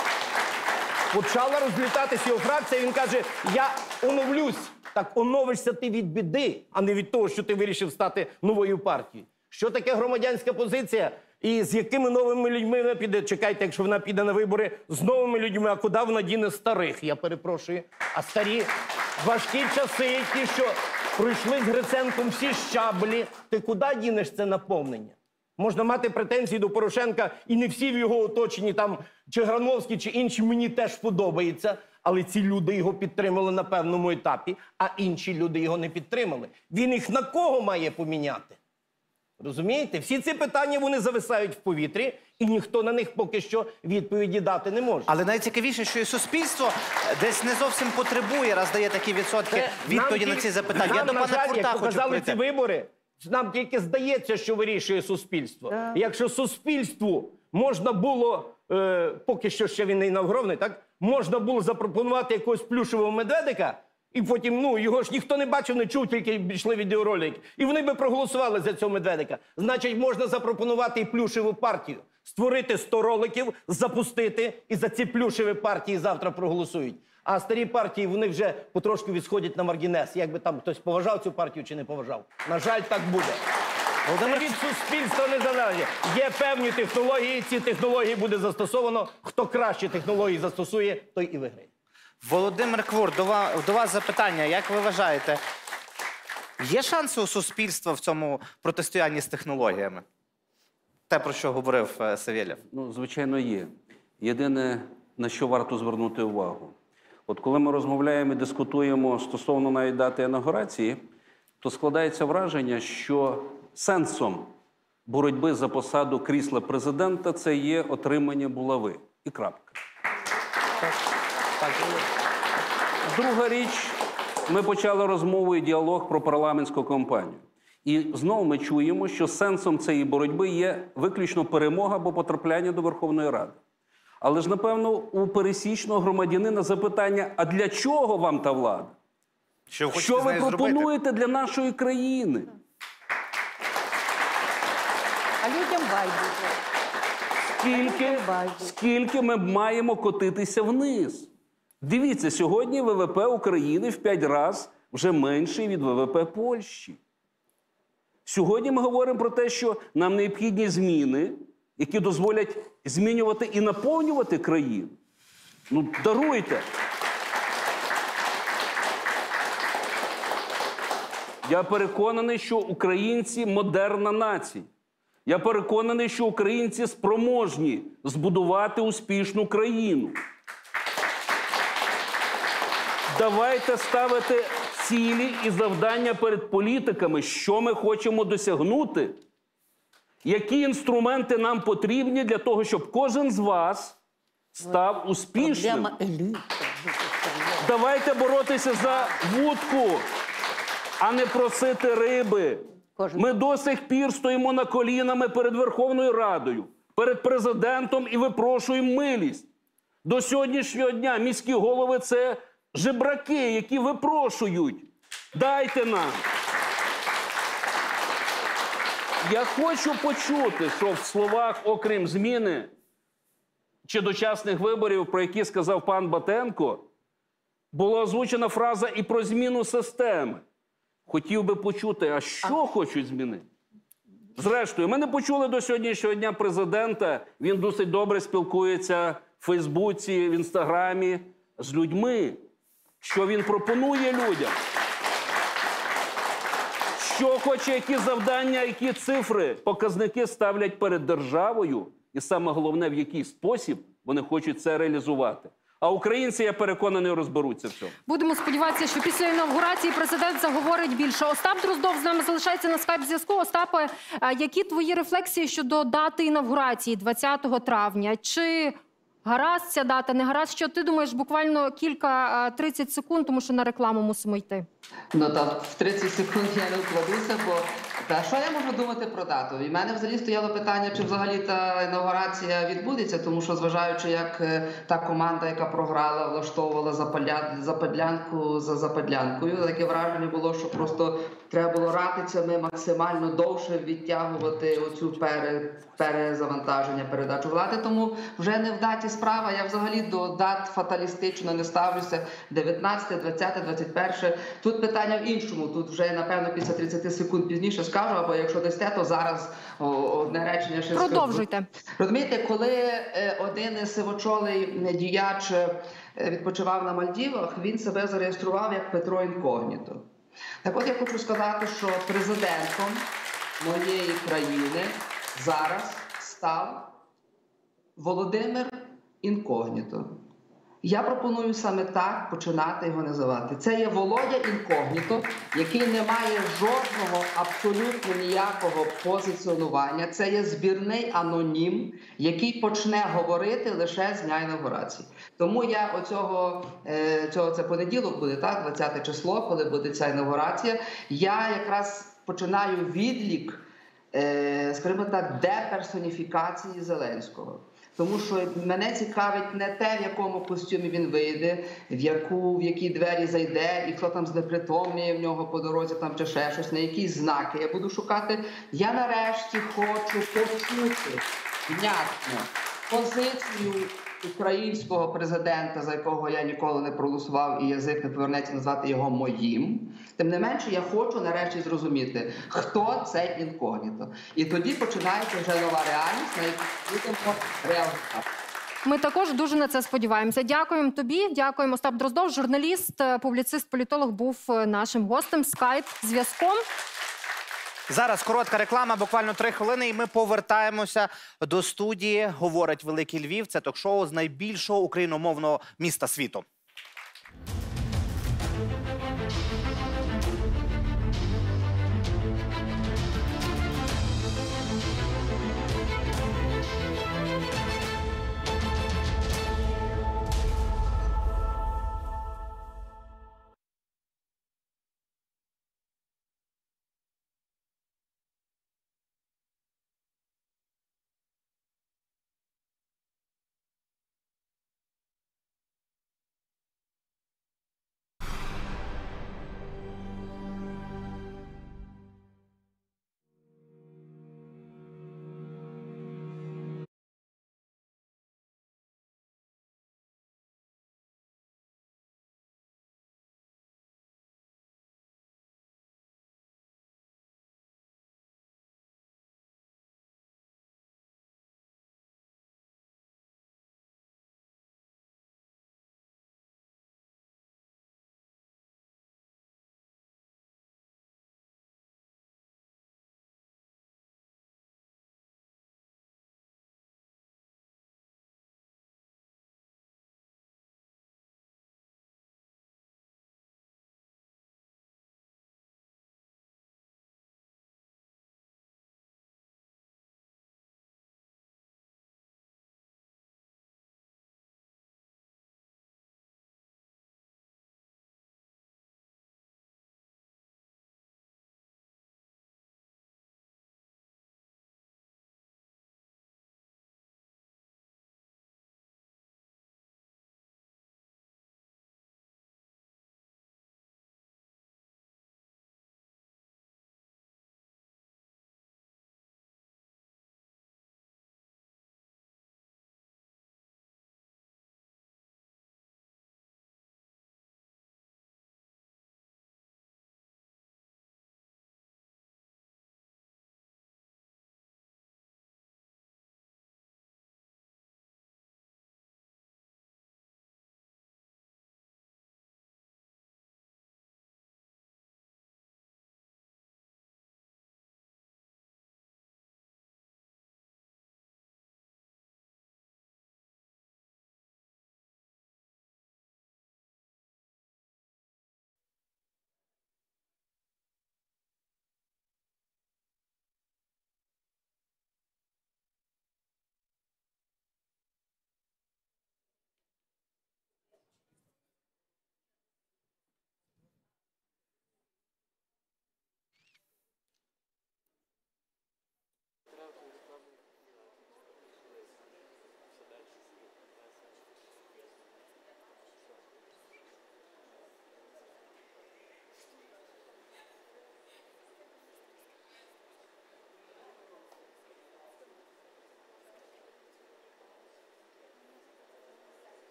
Він каже, я оновлюсь. Так оновишся ти від біди, а не від того, що ти вирішив стати новою партією. Що таке громадянська позиція? І з якими новими людьми вона піде? Чекайте, якщо вона піде на вибори з новими людьми, а куди вона діне старих? Я перепрошую. А старі важкі часи, ті, що пройшли з Гриценком всі щаблі, ти куди дінеш це наповнення? Можна мати претензії до Порошенка, і не всі в його оточенні, там, чи Грановський, чи інші, мені теж подобається, але ці люди його підтримали на певному етапі, а інші люди його не підтримали. Він їх на кого має поміняти? Розумієте? Всі ці питання, вони зависають в повітрі, і ніхто на них поки що відповіді дати не може. Але найцікавіше, що і суспільство десь не зовсім потребує, раз дає такі відсотки відповіді на ці запитання. Я до пана Курта хочу показали ці вибори, нам тільки здається, що вирішує суспільство. Якщо суспільству можна було, поки що ще він не інавгурований, так? Можна було запропонувати якогось плюшевого медведика, і потім, ну, його ж ніхто не бачив, не чув, тільки йшли відеоролики. І вони би проголосували за цього медведика. Значить, можна запропонувати і плюшеву партію. Створити 100 роликів, запустити, і за ці плюшеві партії завтра проголосують. А старі партії, вони вже потрошку відсходять на маргінес. Як би там хтось поважав цю партію чи не поважав. На жаль, так буде. Це від суспільства не залежить. Є певні технології, ці технології буде застосовано. Хто краще технології застосує, той і виграє. Володимир Квур, до вас запитання. Як ви вважаєте, є шанси у суспільства в цьому протистоянні з технологіями? Те, про що говорив Савєлєв. Ну, звичайно, є. Єдине, на що варто звернути увагу. От коли ми розмовляємо і дискутуємо стосовно навіть дати інаугурації, то складається враження, що сенсом боротьби за посаду крісла президента – це є отримання булави. І крапка. Друга річ, ми почали розмову і діалог про парламентську кампанію. І знову ми чуємо, що сенсом цієї боротьби є виключно перемога або потрапляння до Верховної Ради. Але ж, напевно, у пересічного громадянина запитання, а для чого вам та влада? Що ви пропонуєте для нашої країни? А людям байдуже. Скільки ми маємо котитися вниз? Дивіться, сьогодні ВВП України в 5 разів вже менший від ВВП Польщі. Сьогодні ми говоримо про те, що нам необхідні зміни, які дозволять змінювати і наповнювати країну. Ну, даруйте. Я переконаний, що українці – модерна нація. Я переконаний, що українці спроможні збудувати успішну країну. Давайте ставити цілі і завдання перед політиками, що ми хочемо досягнути, які інструменти нам потрібні для того, щоб кожен з вас став успішним. Давайте боротися за вудку, а не просити риби. Ми до сих пір стоїмо на колінами перед Верховною Радою, перед президентом і випрошуємо милість. До сьогоднішнього дня міські голови – це жебраки, які випрошують. Дайте нам. Я хочу почути, що в словах, окрім зміни чи дочасних виборів, про які сказав пан Батенко, була озвучена фраза і про зміну системи. Хотів би почути, а що хочуть змінити? Зрештою, ми не почули до сьогоднішнього дня президента. Він досить добре спілкується в Фейсбуці, в Інстаграмі з людьми. Що він пропонує людям? Що хоче, які завдання, які цифри, показники ставлять перед державою? І саме головне, в який спосіб вони хочуть це реалізувати. А українці, я переконаний, розберуться в цьому. Будемо сподіватися, що після інавгурації президент заговорить більше. Остап Дроздов з нами залишається на скайп-зв'язку. Остапе, які твої рефлексії щодо дати інавгурації 20 травня? Чи гаразд ця дата, не гаразд? Що ти думаєш? Буквально 30 секунд, тому що на рекламу мусимо йти. Ну так, в 30 секунд я не вкладуся, бо що я можу думати про дату? І в мене взагалі стояло питання, чи взагалі та інаугурація відбудеться, тому що, зважаючи, як та команда, яка програла, влаштовувала западлянку за западлянкою, таке враження було, що просто треба було ратицями максимально довше відтягувати оцю перезавантаження, передачу влади. Тому вже не в даті справа. Я взагалі до дат фаталістично не ставлюся. 19, 20, 21. Тут питання в іншому. Тут вже, напевно, після 30 секунд пізніше скажу, або якщо дасте, то зараз одне речення ще скажу. Продовжуйте. Розумієте, коли один сивочолий діяч відпочивав на Мальдівах, він себе зареєстрував як Петро Інкогніто. Так от я хочу сказати, що президентом моєї країни зараз став Володимир Інкогніто. Я пропоную саме так починати його називати. Це є Володя Інкогніто, який не має жодного, абсолютно ніякого позиціонування. Це є збірний анонім, який почне говорити лише з дня інавгурації. Тому я це понеділок буде, так, 20 число, коли буде ця інавгурація, я якраз починаю відлік скажімо так, деперсоніфікації Зеленського. Тому що мене цікавить не те, в якому костюмі він вийде, в які двері зайде, і хто там знепритомніє в нього по дорозі там чи ще щось, на які знаки я буду шукати. Я нарешті хочу почути внятно позицію українського президента, за якого я ніколи не проголосував, і язик не повернеться назвати його моїм. Тим не менше, я хочу нарешті зрозуміти, хто цей інкогніто. І тоді починається вже нова реальність, на яку будемо реагувати. Ми також дуже на це сподіваємося. Дякуємо тобі, дякуємо. Остап Дроздов, журналіст, публіцист, політолог, був нашим гостем скайп-зв'язком. Зараз коротка реклама, буквально 3 хвилини, і ми повертаємося до студії «Говорить Великий Львів». Це ток-шоу з найбільшого україномовного міста світу.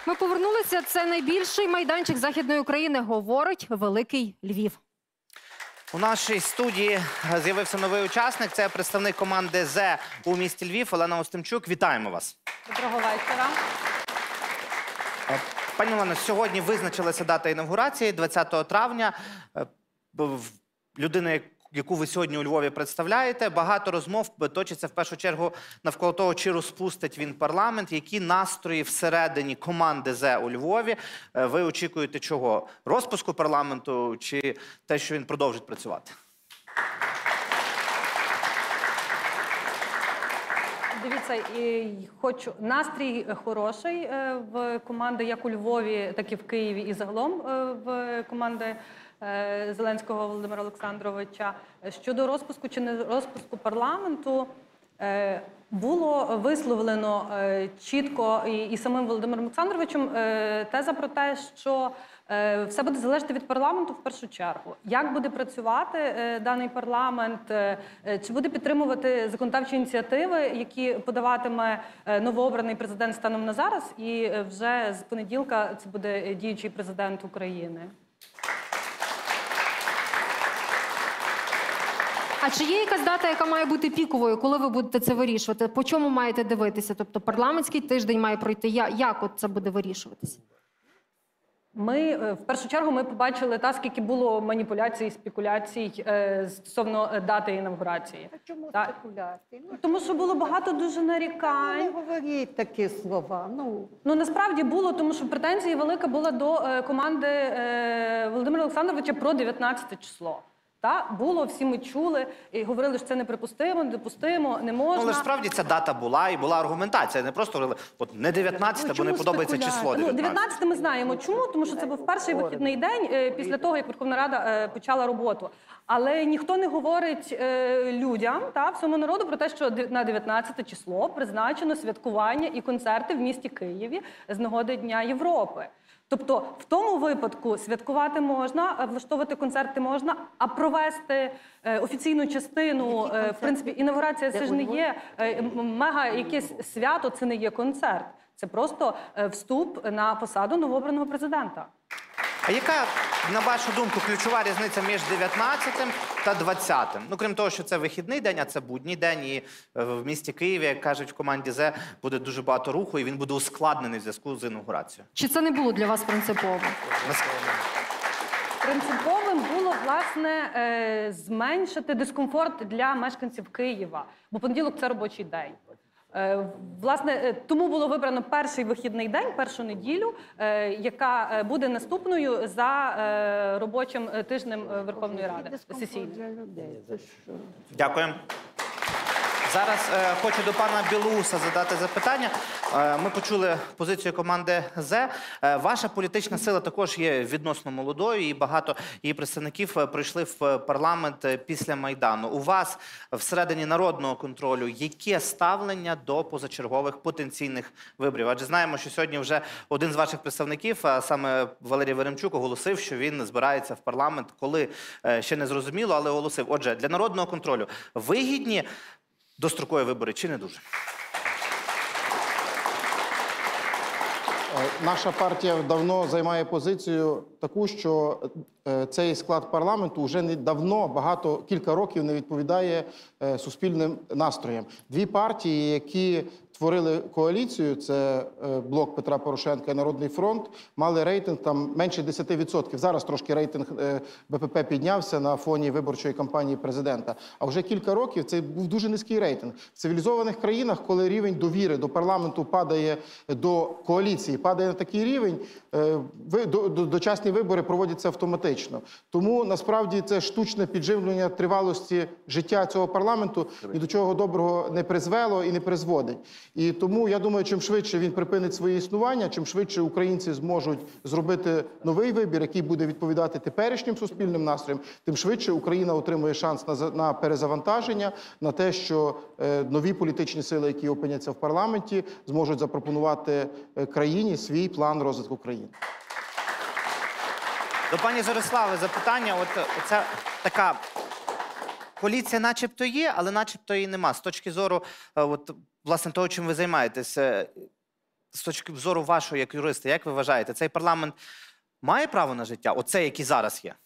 Ми повернулися. Це найбільший майданчик Західної України, говорить Великий Львів. У нашій студії з'явився новий учасник. Це представник команди «Зе» у місті Львів Олена Остимчук. Вітаємо вас. Доброго вечора. Пані Олено, сьогодні визначилася дата інавгурації 20 травня. Людина, яку ви сьогодні у Львові представляєте, багато розмов точиться в першу чергу навколо того, чи розпустить він парламент, які настрої всередині команди «Зе» у Львові. Ви очікуєте чого? Розпуску парламенту чи те, що він продовжить працювати? Дивіться, хочу настрій хороший в команди як у Львові, так і в Києві, і загалом в команди Зеленського Володимира Олександровича. Щодо розпуску чи не розпуску парламенту, було висловлено чітко і самим Володимиром Олександровичем теза про те, що все буде залежати від парламенту в першу чергу. Як буде працювати даний парламент, чи буде підтримувати законодавчі ініціативи, які подаватиме новообраний президент станом на зараз, і вже з понеділка це буде діючий президент України. А чи є якась дата, яка має бути піковою, коли ви будете це вирішувати? По чому маєте дивитися? Тобто парламентський тиждень має пройти. Як от це буде вирішуватися? Ми, в першу чергу, ми побачили скільки було маніпуляцій, спекуляцій стосовно дати інавгурації. А чому спекуляції? Тому що було багато дуже нарікань. Не говоріть такі слова. Ну, насправді було, тому що претензія велика була до команди Володимира Олександровича про 19 число. Було, всі ми чули і говорили, що це неприпустимо, недопустимо, не можна. Але ж справді ця дата була і була аргументація. Не просто говорили, от не 19, бо не подобається число 19. 19 ми знаємо чому, тому що це був перший вихідний день після того, як Верховна Рада почала роботу. Але ніхто не говорить людям, всьому народу про те, що на 19 число призначено святкування і концерти в місті Києві з нагоди Дня Європи. Тобто в тому випадку святкувати можна, влаштовувати концерти можна, а провести офіційну частину, в принципі, інавгурація це ж не є мега якесь свято, це не є концерт. Це просто вступ на посаду новообраного президента. А яка, на вашу думку, ключова різниця між 19-м та 20-м? Ну, крім того, що це вихідний день, а це будній день, і в місті Києві, як кажуть в команді «Зе», буде дуже багато руху, і він буде ускладнений в зв'язку з інавгурацією. Чи це не було для вас принципово? Принциповим було, власне, зменшити дискомфорт для мешканців Києва, бо понеділок – це робочий день. Власне, тому було вибрано перший вихідний день, першу неділю, яка буде наступною за робочим тижнем Верховної Ради сесійним. Дякую. Зараз хочу до пана Білоуса задати запитання. Ми почули позицію команди «Зе». Ваша політична сила також є відносно молодою, і багато її представників прийшли в парламент після Майдану. У вас всередині народного контролю яке ставлення до позачергових потенційних виборів? Адже знаємо, що сьогодні вже один з ваших представників, а саме Валерій Веремчук, оголосив, що він збирається в парламент, коли ще не зрозуміло, але оголосив. Отже, для народного контролю вигідні дострокові вибори чи не дуже? Наша партія давно займає позицію таку, що цей склад парламенту вже давно, кілька років не відповідає суспільним настроям. Дві партії, які творили коаліцію, це блок Петра Порошенка і Народний фронт, мали рейтинг там менше 10%. Зараз трошки рейтинг БПП піднявся на фоні виборчої кампанії президента. А вже кілька років це був дуже низький рейтинг. В цивілізованих країнах, коли рівень довіри до парламенту падає, до коаліції падає на такий рівень, дочасні вибори проводяться автоматично. Тому, насправді, це штучне підживлення тривалості життя цього парламенту ні до чого доброго не призвело і не призводить. І тому, я думаю, чим швидше він припинить своє існування, чим швидше українці зможуть зробити новий вибір, який буде відповідати теперішнім суспільним настроям, тим швидше Україна отримує шанс на перезавантаження, на те, що нові політичні сили, які опиняться в парламенті, зможуть запропонувати країні свій план розвитку країни. До пані Зорислави запитання. Оця така коаліція начебто є, але начебто її нема. З точки зору, власне, того, чим ви займаєтесь, з точки зору вашого як юриста, як ви вважаєте, цей парламент має право на життя? Оце, який зараз є?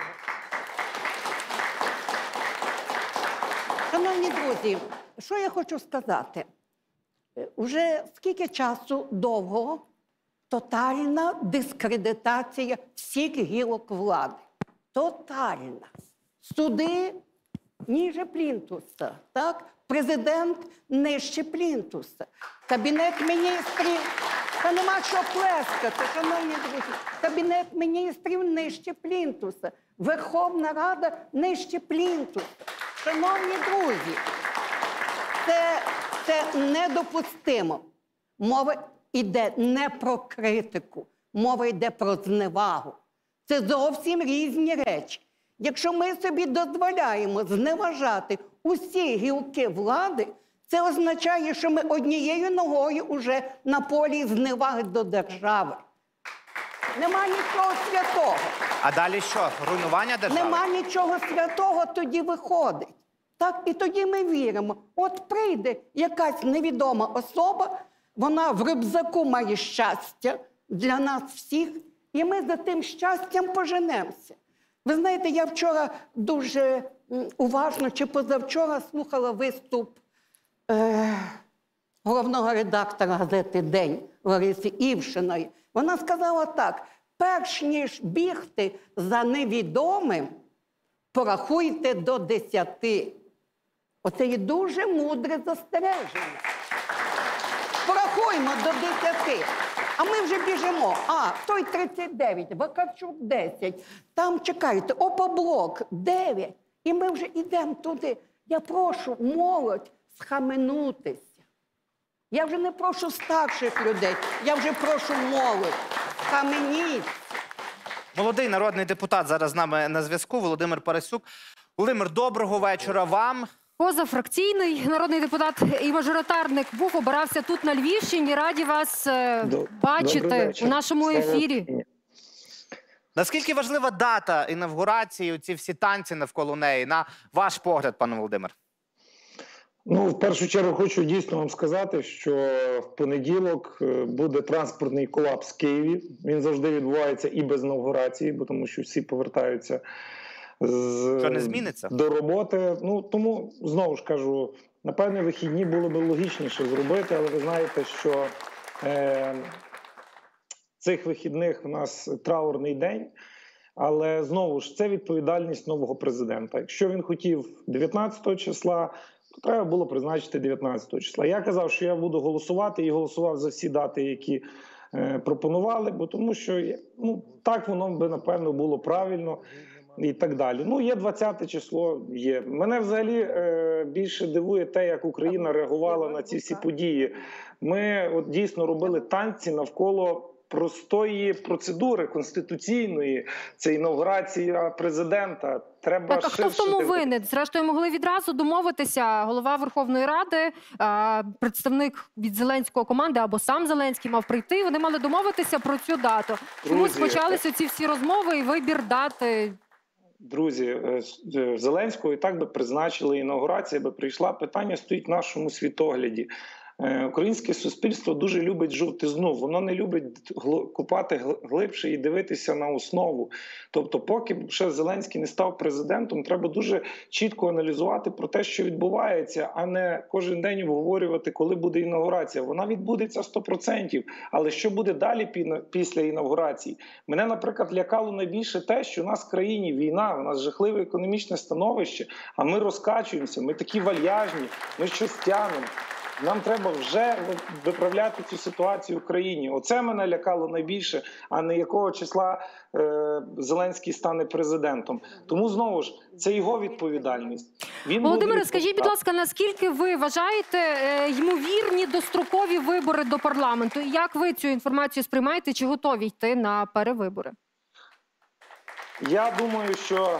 Шановні друзі, що я хочу сказати? Уже скільки часу довго тотальна дискредитація всіх гілок влади. Тотальна. Суди ніже плінтуса, так? Президент нижче плінтуса. Кабінет міністрів, та нема що плескати, шановні друзі. Кабінет міністрів нижче плінтуса. Верховна Рада нижче плінтуса. Шановні друзі, це недопустимо. Мова йде не про критику, мова йде про зневагу. Це зовсім різні речі. Якщо ми собі дозволяємо зневажати усі гілки влади, це означає, що ми однією ногою вже на полі зневаги до держави. Нема нічого святого. А далі що? Руйнування держави? Нема нічого святого, тоді виходить. Так, і тоді ми віримо. От прийде якась невідома особа, вона в рюкзаку має щастя для нас всіх, і ми за тим щастям поженемося. Ви знаєте, я вчора дуже уважно, чи позавчора, слухала виступ головного редактора газети «День» Лариси Івшиної. Вона сказала так: перш ніж бігти за невідомим, порахуйте до 10. Оце є дуже мудре застереження. Порахуймо до 10. А ми вже біжимо. Той 39, Вакарчук 10. Там, чекайте, Опоблок 9. І ми вже йдемо туди. Я прошу молодь схаменутися. Я вже не прошу старших людей, я вже прошу молодь. Схаменіться. Молодий народний депутат зараз з нами на зв'язку, Володимир Парасюк. Володимир, доброго вечора вам. Позафракційний народний депутат і мажоритарник був, обирався тут на Львівщині. Раді вас бачити у нашому ефірі. Наскільки важлива дата інавгурації, ці всі танці навколо неї, на ваш погляд, пане Володимир? Ну, в першу чергу хочу дійсно вам сказати, що в понеділок буде транспортний колапс в Києві. Він завжди відбувається і без інавгурації, бо тому що всі повертаються до роботи. Ну, тому, знову ж кажу, напевне, вихідні було б логічніше зробити, але ви знаєте, що цих вихідних у нас траурний день. Але, знову ж, це відповідальність нового президента. Якщо він хотів 19 числа, то треба було призначити 19 числа. Я казав, що я буду голосувати і голосував за всі дати, які пропонували, бо тому що так воно би, напевно, було правильно і так далі. Ну, є 20 число, є. Мене взагалі більше дивує те, як Україна реагувала на ці всі події. Ми от дійсно робили танці навколо простої процедури конституційної, це інавгурація президента. Треба так, а хто в тому винен? Зрештою, могли відразу домовитися голова Верховної Ради, представник від Зеленського команди або сам Зеленський мав прийти. Вони мали домовитися про цю дату. Чомусь почалися ці всі розмови і вибір дати. Друзі, Зеленського і так би призначили, інавгурація би прийшла. Питання стоїть в нашому світогляді. Українське суспільство дуже любить жовтизну, воно не любить копати глибше і дивитися на основу. Тобто, поки ще Зеленський не став президентом, треба дуже чітко аналізувати про те, що відбувається, а не кожен день обговорювати, коли буде інавгурація. Вона відбудеться 100%, але що буде далі після інавгурації? Мене, наприклад, лякало найбільше те, що у нас в країні війна, у нас жахливе економічне становище, а ми розкачуємося, ми такі вальяжні, ми щось тягнемо. Нам треба вже виправляти цю ситуацію в країні. Оце мене лякало найбільше, а не якого числа Зеленський стане президентом. Тому, знову ж, це його відповідальність. Володимире, скажіть, будь ласка, наскільки ви вважаєте ймовірні дострокові вибори до парламенту? І як ви цю інформацію сприймаєте? Чи готові йти на перевибори? Я думаю, що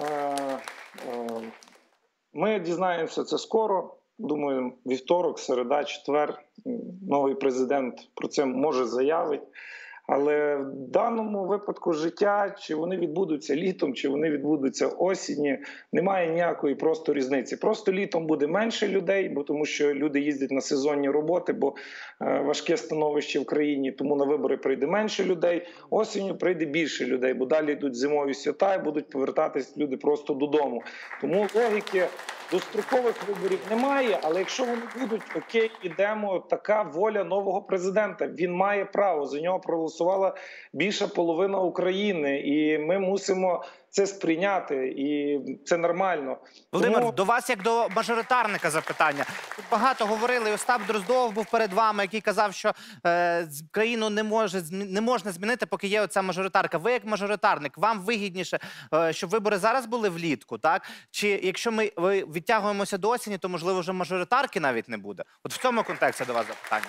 ми дізнаємося це скоро. Думаю, вівторок, середа, четвер новий президент про це може заявити. Але в даному випадку життя, чи вони відбудуться літом, чи вони відбудуться осінні, немає ніякої просто різниці. Просто літом буде менше людей, бо тому що люди їздять на сезонні роботи, бо важке становище в країні, тому на вибори прийде менше людей. Осінню прийде більше людей, бо далі йдуть зимові свята і будуть повертатись люди просто додому. Тому логіки дострокових виборів немає, але якщо вони будуть, окей, ідемо, така воля нового президента. Він має право, за нього проголосувала більша половина України, і ми мусимо це сприйняти, і це нормально. Володимир, до вас як до мажоритарника запитання. Тут багато говорили, і Остап Дроздов був перед вами, який казав, що країну не можна змінити, поки є оця мажоритарка. Ви як мажоритарник, вам вигідніше, щоб вибори зараз були влітку, так? Чи якщо ми відтягуємося до осені, то, можливо, вже мажоритарки навіть не буде? От в цьому контексті до вас запитання.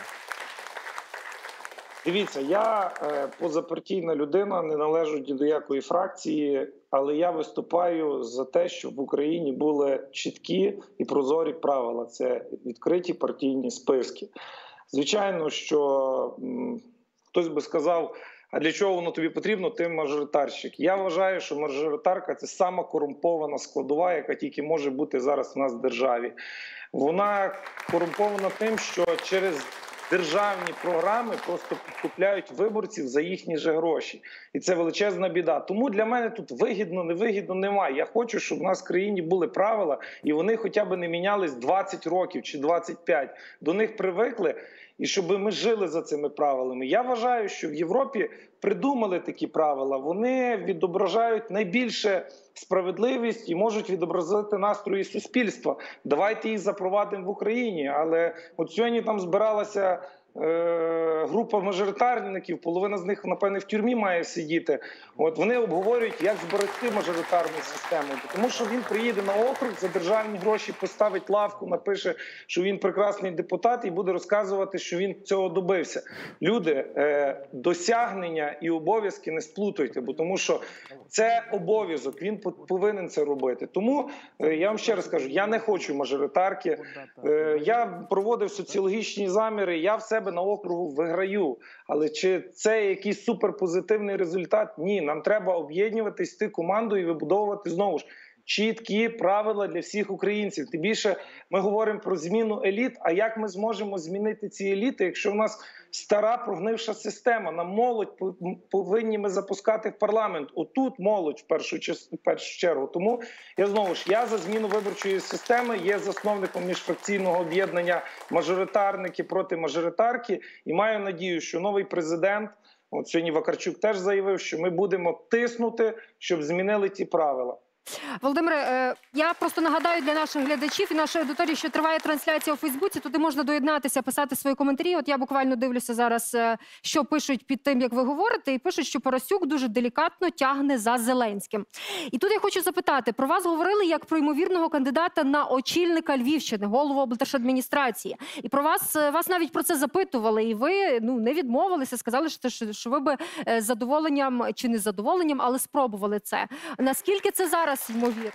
Дивіться, я позапартійна людина, не належу ні до якої фракції, але я виступаю за те, щоб в Україні були чіткі і прозорі правила. Це відкриті партійні списки. Звичайно, що хтось би сказав, а для чого воно тобі потрібно, ти мажоритарщик. Я вважаю, що мажоритарка – це сама корумпована складова, яка тільки може бути зараз в нас в державі. Вона корумпована тим, що через державні програми просто підкупляють виборців за їхні же гроші. І це величезна біда. Тому для мене тут вигідно, невигідно немає. Я хочу, щоб в нас в країні були правила, і вони хоча б не мінялись 20 років чи 25. До них привикли, і щоб ми жили за цими правилами. Я вважаю, що в Європі придумали такі правила. Вони відображають найбільше справедливість і можуть відобразити настрої суспільства. Давайте їх запровадимо в Україні. Але от сьогодні там збиралася група мажоритарників, половина з них, напевне, в тюрмі має сидіти. От вони обговорюють, як зберегти мажоритарну систему. Тому що він приїде на округ, за державні гроші поставить лавку, напише, що він прекрасний депутат і буде розказувати, що він цього добився. Люди, досягнення і обов'язки не сплутуйте, бо тому що це обов'язок, він повинен це робити. Тому я вам ще раз кажу, я не хочу мажоритарки. Я проводив соціологічні заміри, я в себе на округу виграю. Але чи це якийсь суперпозитивний результат? Ні, нам треба об'єднуватись, йти командою і вибудовувати знову ж чіткі правила для всіх українців. Тим більше ми говоримо про зміну еліт, а як ми зможемо змінити ці еліти, якщо в нас стара прогнивша система? Нам молодь повинні ми запускати в парламент. Отут молодь в першу чергу. Тому я за зміну виборчої системи, є засновником міжфракційного об'єднання мажоритарники проти мажоритарки, і маю надію, що новий президент, от сьогодні Вакарчук теж заявив, що ми будемо тиснути, щоб змінили ті правила. Володимире, я просто нагадаю для наших глядачів і нашої аудиторії, що триває трансляція у Фейсбуці, туди можна доєднатися, писати свої коментарі. От я буквально дивлюся зараз, що пишуть під тим, як ви говорите, і пишуть, що Парасюк дуже делікатно тягне за Зеленським. І тут я хочу запитати, про вас говорили як про ймовірного кандидата на очільника Львівщини, голову облдержадміністрації. І про вас навіть про це запитували, і ви не відмовилися, сказали, що ви би з задоволенням, чи не з задоволенням, але спробували це. Наскільки це зараз ймовірно?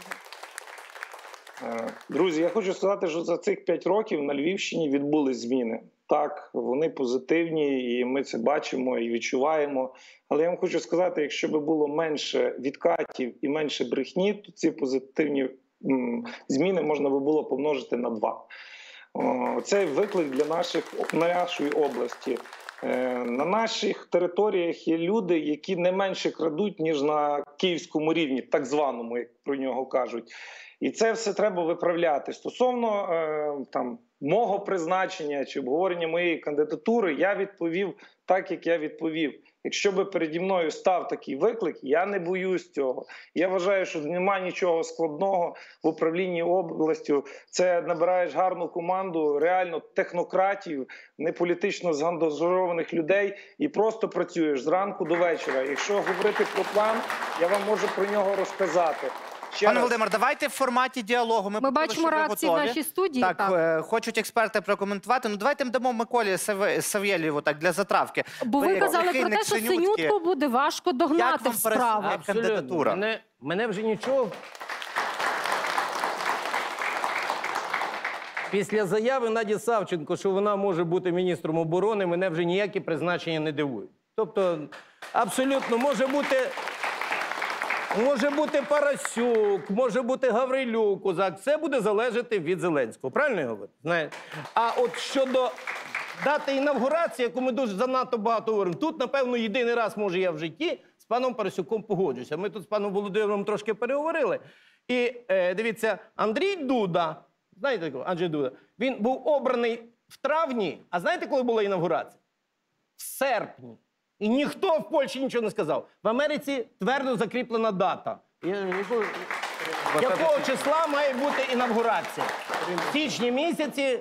Друзі, я хочу сказати, що за цих 5 років на Львівщині відбулись зміни. Так, вони позитивні, і ми це бачимо і відчуваємо. Але я вам хочу сказати, якщо б було менше відкатів і менше брехні, то ці позитивні зміни можна би було помножити на 2. Це виклик для нашої області. На наших територіях є люди, які не менше крадуть, ніж на київському рівні, так званому, як про нього кажуть. І це все треба виправляти. Стосовно мого призначення чи обговорення моєї кандидатури, я відповів так, як я відповів. Якщо би переді мною став такий виклик, я не боюсь цього. Я вважаю, що немає нічого складного в управлінні областю. Це набираєш гарну команду, реально технократів, не політично заангажованих людей і просто працюєш зранку до вечора. Якщо говорити про план, я вам можу про нього розказати. Пане Володимир, давайте в форматі діалогу. Ми бачимо реакції в нашій студії. Так, хочуть експерти прокоментувати. Ну, давайте дамо Миколі Савєлєву так, для затравки. Бо ви казали про те, що Синютку буде важко догнати в справу. Як вам кандидатура? Мене вже нічого. Після заяви Наді Савченко, що вона може бути міністром оборони, мене вже ніякі призначення не дивують. Тобто, абсолютно може бути Парасюк, може бути Гаврилюк, Козак. Все буде залежати від Зеленського. Правильно я говорю? Знаєте? А от щодо дати інавгурації, яку ми дуже занадто багато говоримо, тут, напевно, єдиний раз, може, я в житті з паном Парасюком погоджуся. Ми тут з паном Володимиром трошки переговорили. І дивіться, Андрій Дуда, знаєте такого, Анджей Дуда, він був обраний в травні, а знаєте, коли була інавгурація? В серпні. І ніхто в Польщі нічого не сказав. В Америці твердо закріплена дата. Якого числа має бути інавгурація? В січні місяці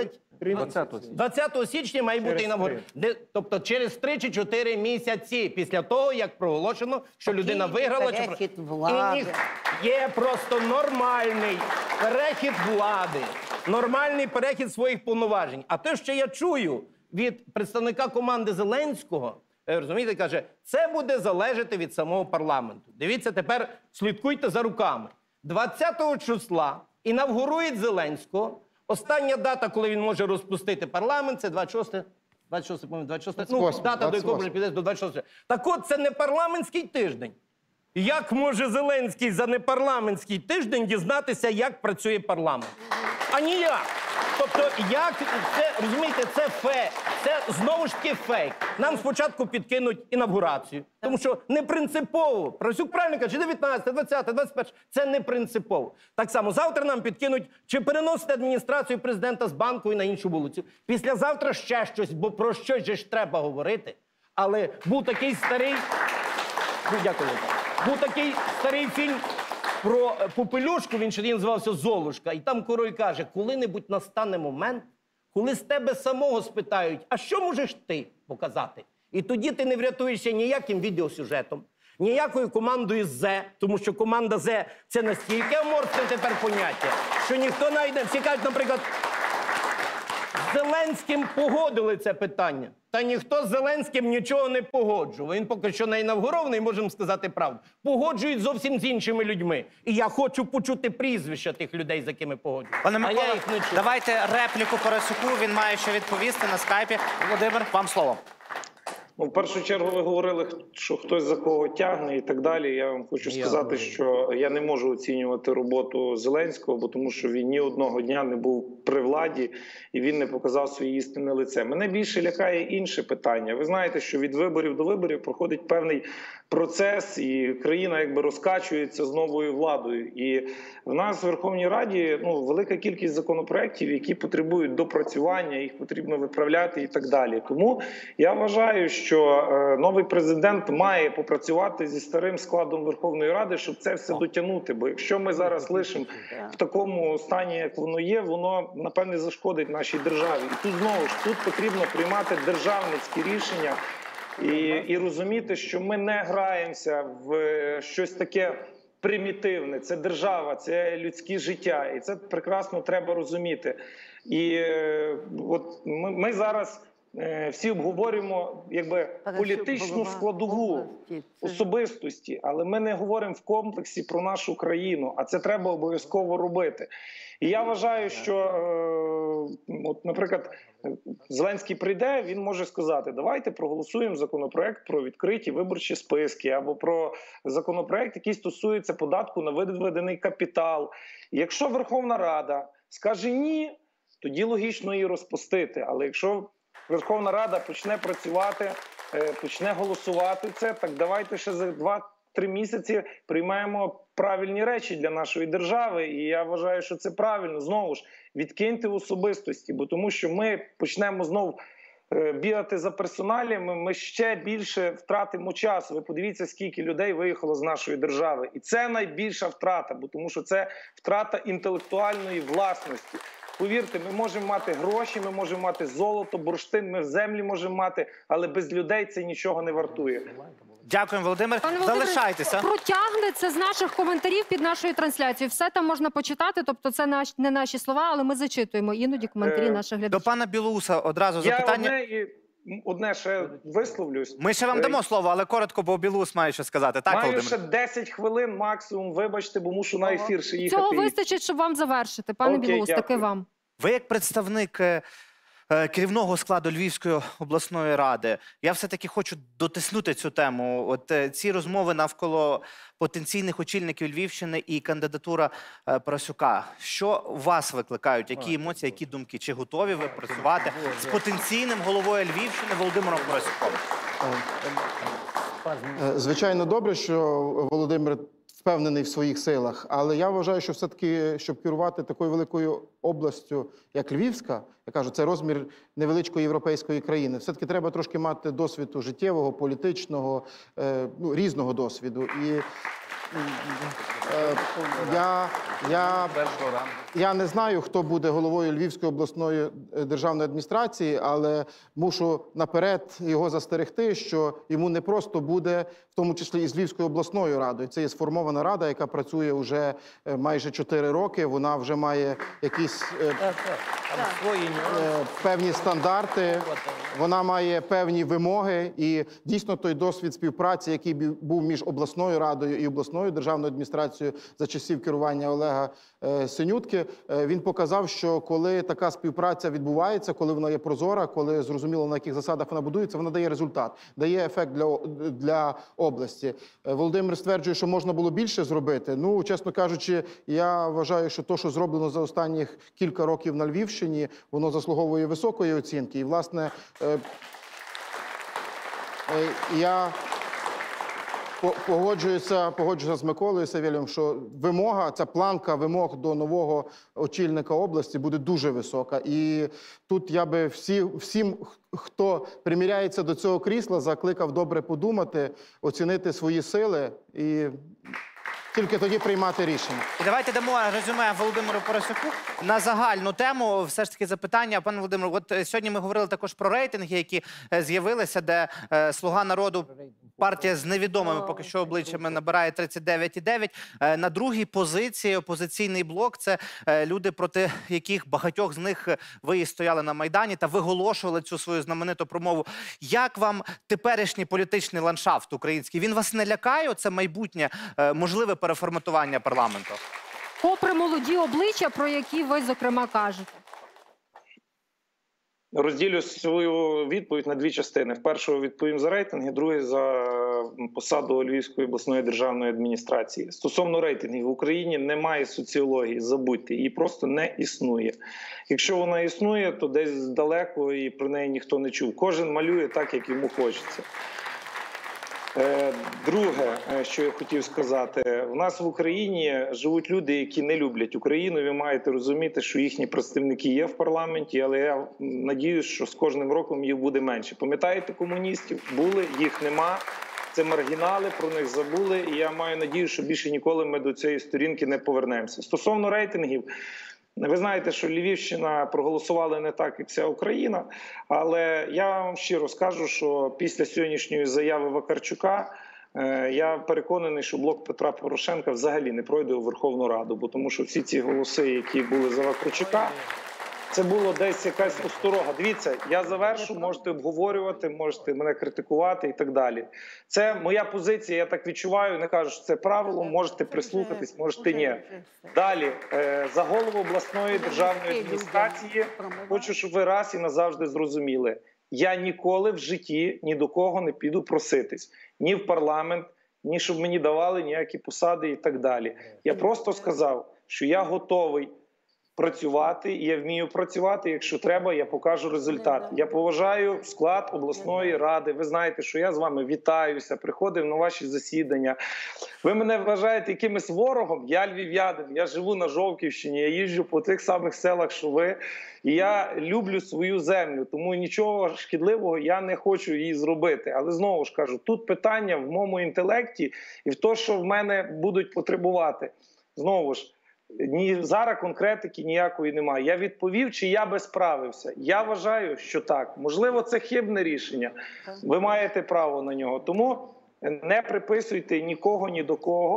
20 січня має бути інавгурація. Тобто через 3 чи 4 місяці після того, як проголошено, що людина виграла. Перехід влади. Є просто нормальний перехід влади, нормальний перехід своїх повноважень. А те, що я чую від представника команди Зеленського, розумієте, каже, це буде залежати від самого парламенту. Дивіться, тепер слідкуйте за руками. 20-го числа інавгурують Зеленського. Остання дата, коли він може розпустити парламент, це 26, ну, дата, до якої може піде до 26. Так от, це не парламентський тиждень. Як може Зеленський за непарламентський тиждень дізнатися, як працює парламент? А ніяк. Тобто, як це, розумієте, це фейк. Це знову ж таки фейк. Нам спочатку підкинуть інавгурацію, тому що не принципово. Парасюк правильно каже, 19, 20, 21. Це не принципово. Так само, завтра нам підкинуть, чи переносити адміністрацію президента з Банкової на іншу вулицю. Післязавтра ще щось, бо про щось же ж треба говорити. Але був такий старий... Дякую. Був такий старий фільм про Попелюшку, він ще називався «Золушка». І там Король каже, коли-небудь настане момент, коли з тебе самого спитають, а що можеш ти показати? І тоді ти не врятуєшся ніяким відеосюжетом, ніякою командою «Зе», тому що команда «Зе» – це настільки аморфне тепер поняття, що ніхто навіть не... Всі кажуть, наприклад, з Зеленським погодили це питання. Та ніхто з Зеленським нічого не погоджував. Він поки що не інавгурований, можемо сказати правду. Погоджують зовсім з іншими людьми. І я хочу почути прізвища тих людей, з якими погоджують. Пане Микола, я їх не чую. давайте репліку Парасюку, він має що відповісти на скайпі. Володимир, вам слово. Ну, в першу чергу ви говорили, що хтось за кого тягне і так далі. Я вам хочу сказати, що я не можу оцінювати роботу Зеленського, бо тому що він ні одного дня не був при владі і він не показав своє істинне лице. Мене більше лякає інше питання. Ви знаєте, що від виборів до виборів проходить певний процес, і країна якби розкачується з новою владою. І в нас в Верховній Раді велика кількість законопроєктів, які потребують допрацювання, їх потрібно виправляти і так далі. Тому я вважаю, що новий президент має попрацювати зі старим складом Верховної Ради, щоб це все дотягнути. Бо якщо ми зараз лишимо в такому стані, як воно є, воно, напевне, зашкодить нашій державі. І тут знову ж, тут потрібно приймати державницькі рішення і розуміти, що ми не граємося в щось таке примітивне. Це держава, це людське життя. І це прекрасно треба розуміти. І от ми зараз всі обговорюємо якби політичну складову особистості, але ми не говоримо в комплексі про нашу країну, а це треба обов'язково робити. І я вважаю, що, от, наприклад, Зеленський прийде, він може сказати, давайте проголосуємо законопроект про відкриті виборчі списки, або про законопроект, який стосується податку на виведений капітал. І якщо Верховна Рада скаже ні, тоді логічно її розпустити. Але якщо Верховна Рада почне працювати, почне голосувати це, так давайте ще за 2-3 місяці приймаємо правильні речі для нашої держави. І я вважаю, що це правильно. Знову ж, відкиньте особистості, бо тому що ми почнемо знов бігати за персоналіями, ми ще більше втратимо час. Ви подивіться, скільки людей виїхало з нашої держави. І це найбільша втрата, бо тому що це втрата інтелектуальної власності. Повірте, ми можемо мати гроші, ми можемо мати золото, бурштин, ми в землі можемо мати, але без людей це нічого не вартує. Дякуємо, Володимир. Залишайтеся. Протягне це з наших коментарів під нашою трансляцією. Все там можна почитати, тобто це не наші слова, але ми зачитуємо іноді коментарі наших глядачів. До пана Білоуса одразу запитання. Я одне ще висловлюсь. Ми ще вам дамо слово, але коротко, бо Білоус має що сказати. Так, маю Володимир? ще 10 хвилин максимум, вибачте, бо мушу на ефір ще їхати. Цього вистачить, щоб вам завершити. Пане Білоус, таки вам. Ви як представник керівного складу Львівської обласної ради. Я все-таки хочу дотиснути цю тему. От ці розмови навколо потенційних очільників Львівщини і кандидатура Парасюка. Що вас викликають? Які емоції, які думки? Чи готові ви працювати з потенційним головою Львівщини Володимиром Парасюком? Звичайно, добре, що Володимир впевнений в своїх силах, але я вважаю, що все-таки, щоб керувати такою великою областю, як Львівська, я кажу, це розмір невеличкої європейської країни, все-таки треба трошки мати досвіду життєвого, політичного, різного досвіду. І я не знаю, хто буде головою Львівської обласної державної адміністрації, але мушу наперед його застерегти, що йому не просто буде, в тому числі і з Львівською обласною радою. Це є сформована рада, яка працює вже майже 4 роки, вона вже має якісь певні стандарти, вона має певні вимоги, і дійсно той досвід співпраці, який був між обласною радою і обласною державною адміністрацією за часів керування Олега Синютки, він показав, що коли така співпраця відбувається, коли вона є прозора, коли зрозуміло, на яких засадах вона будується, вона дає результат, дає ефект для області. Володимир стверджує, що можна було більше зробити. Ну, чесно кажучи, я вважаю, що те, що зроблено за останніх кілька років на Львівщині, воно заслуговує високої оцінки. І, власне, я погоджуюся з Миколою Савєлєвим, що вимога, ця планка вимог до нового очільника області буде дуже висока. І тут я би всім, хто приміряється до цього крісла, закликав добре подумати, оцінити свої сили і тільки тоді приймати рішення. І давайте дамо резюме Володимиру Парасюку на загальну тему. Все ж таки запитання, пане Володимире, от сьогодні ми говорили також про рейтинги, які з'явилися, де «Слуга народу», партія з невідомими поки що обличчями, набирає 39,9. На другій позиції «Опозиційний блок» – це люди, проти яких багатьох з них ви стояли на Майдані та виголошували цю свою знамениту промову. Як вам теперішній політичний ландшафт український? Він вас не лякає? Це майбутнє можливе переформатування парламенту? Попри молоді обличчя, про які ви, зокрема, кажете. Розділю свою відповідь на дві частини. В першу відповім за рейтинги, другий за посаду Львівської обласної державної адміністрації. Стосовно рейтингів, в Україні немає соціології, забудьте, її просто не існує. Якщо вона існує, то десь далеко і про неї ніхто не чув. Кожен малює так, як йому хочеться. Друге, що я хотів сказати, в нас в Україні живуть люди, які не люблять Україну. Ви маєте розуміти, що їхні представники є в парламенті, але я надіюсь, що з кожним роком їх буде менше. Пам'ятаєте комуністів? Були, їх нема. Це маргінали, про них забули, і я маю надію, що більше ніколи ми до цієї сторінки не повернемося. Стосовно рейтингів, ви знаєте, що Львівщина проголосувала не так, як вся Україна, але я вам щиро скажу, що після сьогоднішньої заяви Вакарчука я переконаний, що блок Петра Порошенка взагалі не пройде у Верховну Раду, бо тому що всі ці голоси, які були за Вакарчука, це було десь якась осторога. Дивіться, я завершу, можете обговорювати, можете мене критикувати і так далі. Це моя позиція, я так відчуваю, не кажу, що це правило, можете прислухатись, можете ні. Далі, за голову обласної державної адміністрації хочу, щоб ви раз і назавжди зрозуміли. Я ніколи в житті ні до кого не піду проситись. Ні в парламент, ні щоб мені давали ніякі посади і так далі. Я просто сказав, що я готовий працювати, і я вмію працювати, якщо треба, я покажу результат. Я поважаю склад обласної ради, ви знаєте, що я з вами вітаюся, приходив на ваші засідання. Ви мене вважаєте якимось ворогом, я львів'янин, я живу на Жовківщині, я їжджу по тих самих селах, що ви, і я люблю свою землю, тому нічого шкідливого я не хочу її зробити. Але знову ж кажу, тут питання в моєму інтелекті і в те, що в мене будуть потребувати. Знову ж, зараз конкретики ніякої немає. Я відповів, чи я би справився. Я вважаю, що так. Можливо, це хибне рішення. Ви маєте право на нього. Тому не приписуйте нікого, ні до кого.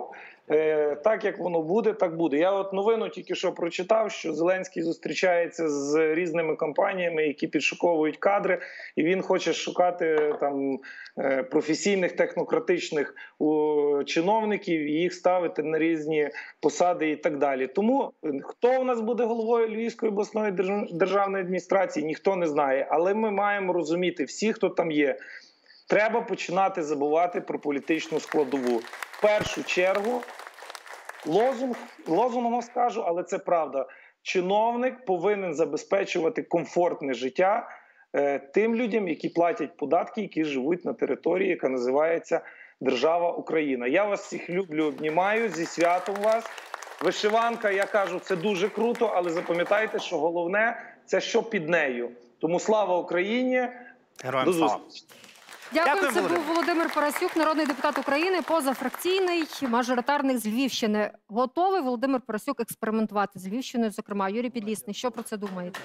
Так, як воно буде, так буде. Я от новину тільки що прочитав, що Зеленський зустрічається з різними компаніями, які підшуковують кадри, і він хоче шукати там професійних, технократичних чиновників і їх ставити на різні посади і так далі. Тому хто у нас буде головою Львівської обласної державної адміністрації, ніхто не знає. Але ми маємо розуміти, всі, хто там є, треба починати забувати про політичну складову. В першу чергу, лозунгом скажу, але це правда, чиновник повинен забезпечувати комфортне життя тим людям, які платять податки, які живуть на території, яка називається Держава Україна. Я вас всіх люблю, обнімаю, зі святом вас. Вишиванка, я кажу, це дуже круто, але запам'ятайте, що головне – це що під нею. Тому слава Україні, Героям до слава. зустрічі. Дякую. Це був Володимир Парасюк, народний депутат України, позафракційний, мажоритарник з Львівщини. Готовий Володимир Парасюк експериментувати з Львівщиною, зокрема. Юрій Підлісний, що про це думаєте?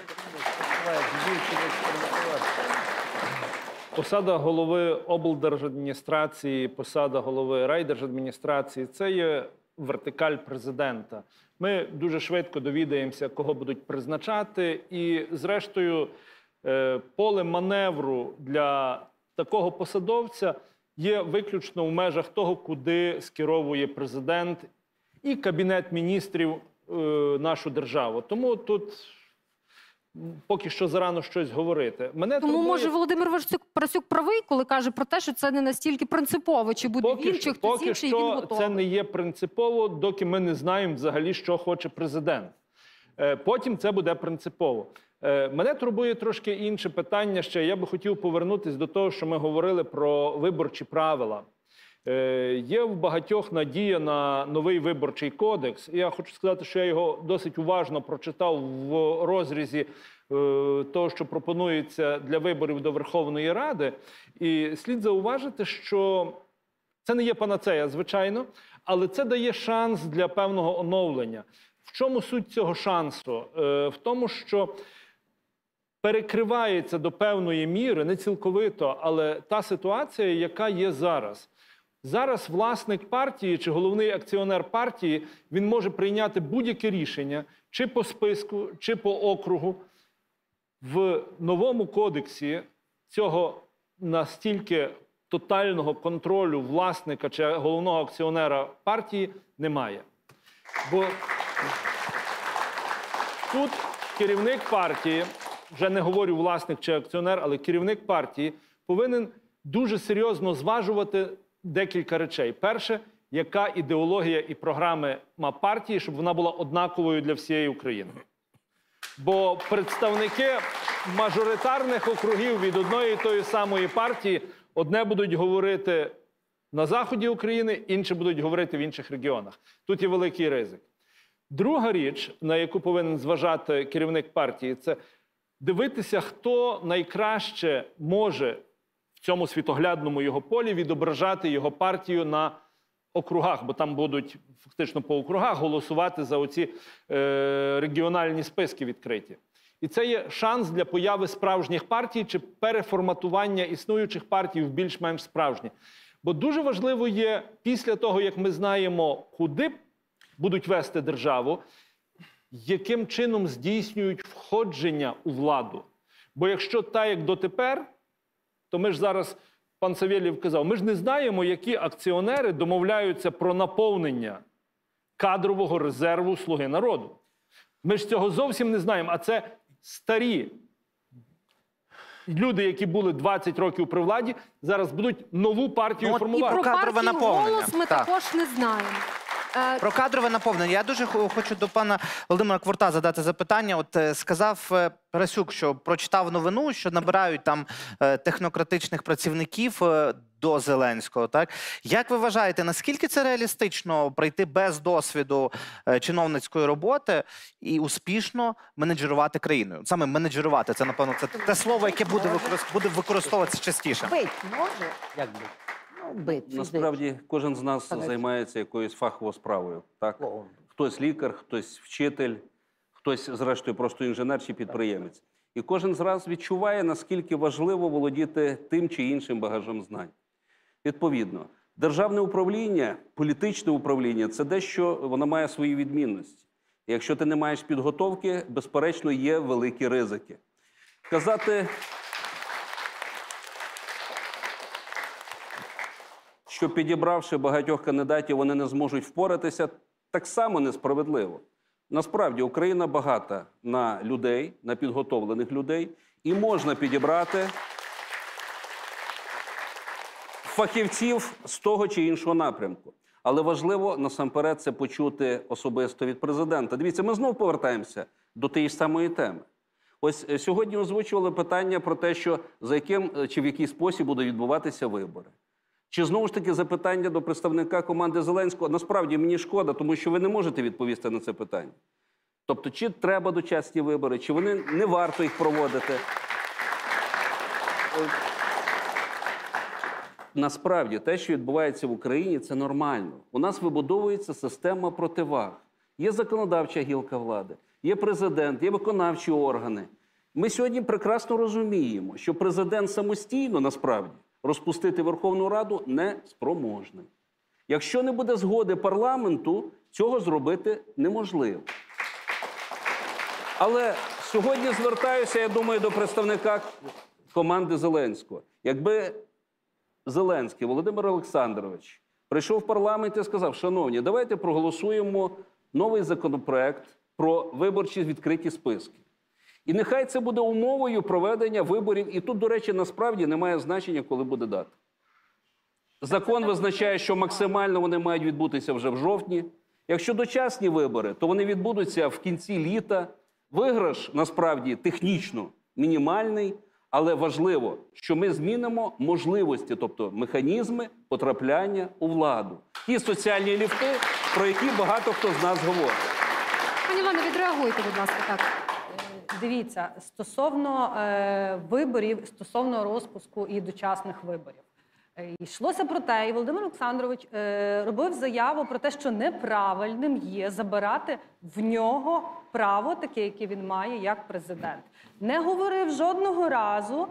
Посада голови облдержадміністрації, посада голови райдержадміністрації – це є вертикаль президента. Ми дуже швидко довідаємося, кого будуть призначати, і, зрештою, поле маневру для такого посадовця є виключно в межах того, куди скеровує президент і Кабінет міністрів нашу державу. Тому тут поки що зарано щось говорити. Тому, може, Володимир Парасюк правий, коли каже про те, що це не настільки принципово, чи буде він, чи хтось інший, і він готовий. Поки що це не є принципово, доки ми не знаємо взагалі, що хоче президент. Потім це буде принципово. Мене турбує трошки інше питання ще. Я би хотів повернутися до того, що ми говорили про виборчі правила. Є в багатьох надія на новий виборчий кодекс. І я хочу сказати, що я його досить уважно прочитав в розрізі того, що пропонується для виборів до Верховної Ради. І слід зауважити, що це не є панацея, звичайно, але це дає шанс для певного оновлення. В чому суть цього шансу? В тому, що перекривається до певної міри, не цілковито, але та ситуація, яка є зараз. Зараз власник партії чи головний акціонер партії, він може прийняти будь-яке рішення, чи по списку, чи по округу. В новому кодексі цього настільки тотального контролю власника чи головного акціонера партії немає. Бо тут керівник партії, вже не говорю власник чи акціонер, але керівник партії повинен дуже серйозно зважувати декілька речей. Перше, яка ідеологія і програми партії, щоб вона була однаковою для всієї України. Бо представники мажоритарних округів від одної і тої самої партії одне будуть говорити на заході України, інше будуть говорити в інших регіонах. Тут є великий ризик. Друга річ, на яку повинен зважати керівник партії, це дивитися, хто найкраще може в цьому світоглядному його полі відображати його партію на округах, бо там будуть фактично по округах голосувати за оці регіональні списки відкриті. І це є шанс для появи справжніх партій чи переформатування існуючих партій в більш-менш справжні. Бо дуже важливо є, після того, як ми знаємо, куди будуть вести державу, яким чином здійснюють входження у владу. Бо якщо так, як дотепер, то ми ж зараз, пан Савєлєв казав, ми ж не знаємо, які акціонери домовляються про наповнення кадрового резерву «Слуги народу». Ми ж цього зовсім не знаємо, а це старі люди, які були 20 років при владі, зараз будуть нову партію формувати. І про партію «Голос» ми також не знаємо. Про кадрове наповнення. Я дуже хочу до пана Володимира Кворта задати запитання. От сказав Парасюк, що прочитав новину, що набирають там технократичних працівників до Зеленського. Так? Як ви вважаєте, наскільки це реалістично прийти без досвіду чиновницької роботи і успішно менеджерувати країною? Саме менеджерувати, це, напевно, це те слово, яке буде використовуватися частіше. Бить може? Як бить? Насправді, кожен з нас займається якоюсь фаховою справою. Так? Хтось лікар, хтось вчитель, хтось, зрештою, просто інженер чи підприємець. І кожен з нас відчуває, наскільки важливо володіти тим чи іншим багажем знань. Відповідно, Державне управління, політичне управління – це дещо, воно має свої відмінності. І якщо ти не маєш підготовки, безперечно, є великі ризики. Казати, що підібравши багатьох кандидатів, вони не зможуть впоратися, так само несправедливо. Насправді, Україна багата на людей, на підготовлених людей, і можна підібрати фахівців з того чи іншого напрямку. Але важливо, насамперед, це почути особисто від президента. Дивіться, ми знову повертаємося до тієї ж самої теми. Ось сьогодні озвучували питання про те, що за яким чи в який спосіб будуть відбуватися вибори. Чи знову ж таки запитання до представника команди Зеленського? Насправді, мені шкода, тому що ви не можете відповісти на це питання. Тобто, чи треба дочасні вибори, чи вони не варто їх проводити. Насправді, те, що відбувається в Україні, це нормально. У нас вибудовується система противаг. Є законодавча гілка влади, є президент, є виконавчі органи. Ми сьогодні прекрасно розуміємо, що президент самостійно, насправді, розпустити Верховну Раду не спроможний. Якщо не буде згоди парламенту, цього зробити неможливо. Але сьогодні звертаюся, я думаю, до представника команди Зеленського. Якби Зеленський Володимир Олександрович прийшов в парламент і сказав: шановні, давайте проголосуємо новий законопроект про виборчі відкриті списки. І нехай це буде умовою проведення виборів. І тут, до речі, насправді немає значення, коли буде дата. Закон визначає, що максимально вони мають відбутися вже в жовтні. Якщо дочасні вибори, то вони відбудуться в кінці літа. Виграш, насправді, технічно мінімальний, але важливо, що ми змінимо можливості, тобто механізми потрапляння у владу. Ті соціальні ліфти, про які багато хто з нас говорить. Пані Івано, відреагуйте, будь ласка, так. Дивіться, стосовно виборів, стосовно розпуску і дочасних виборів. Йшлося про те, і Володимир Олександрович робив заяву про те, що неправильним є забирати в нього право таке, яке він має як президент. Не говорив жодного разу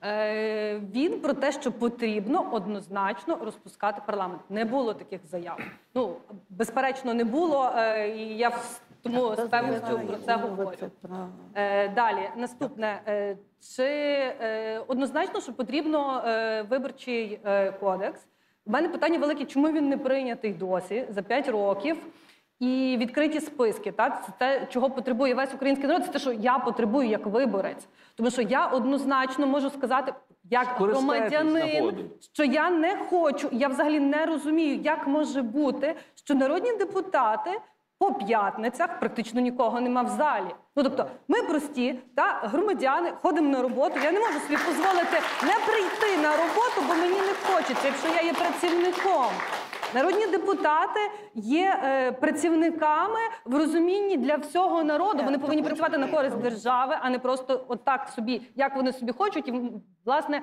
він про те, що потрібно однозначно розпускати парламент. Не було таких заяв. Ну, безперечно, не було, і я тому з певністю про це говорю. Далі, наступне. Чи однозначно, що потрібно виборчий кодекс? У мене питання велике, чому він не прийнятий досі за 5 років? І відкриті списки, так? Це те, чого потребує весь український народ, це те, що я потребую як виборець. Тому що я однозначно можу сказати, як громадянин, що я не хочу, я взагалі не розумію, як може бути, що народні депутати по п'ятницях практично нікого нема в залі. Ну, тобто, ми прості громадяни, ходимо на роботу, я не можу собі дозволити не прийти на роботу, бо мені не хочеться, якщо я є працівником. Народні депутати є працівниками в розумінні для всього народу. Вони повинні працювати на користь держави, а не просто отак собі, як вони собі хочуть, і, власне,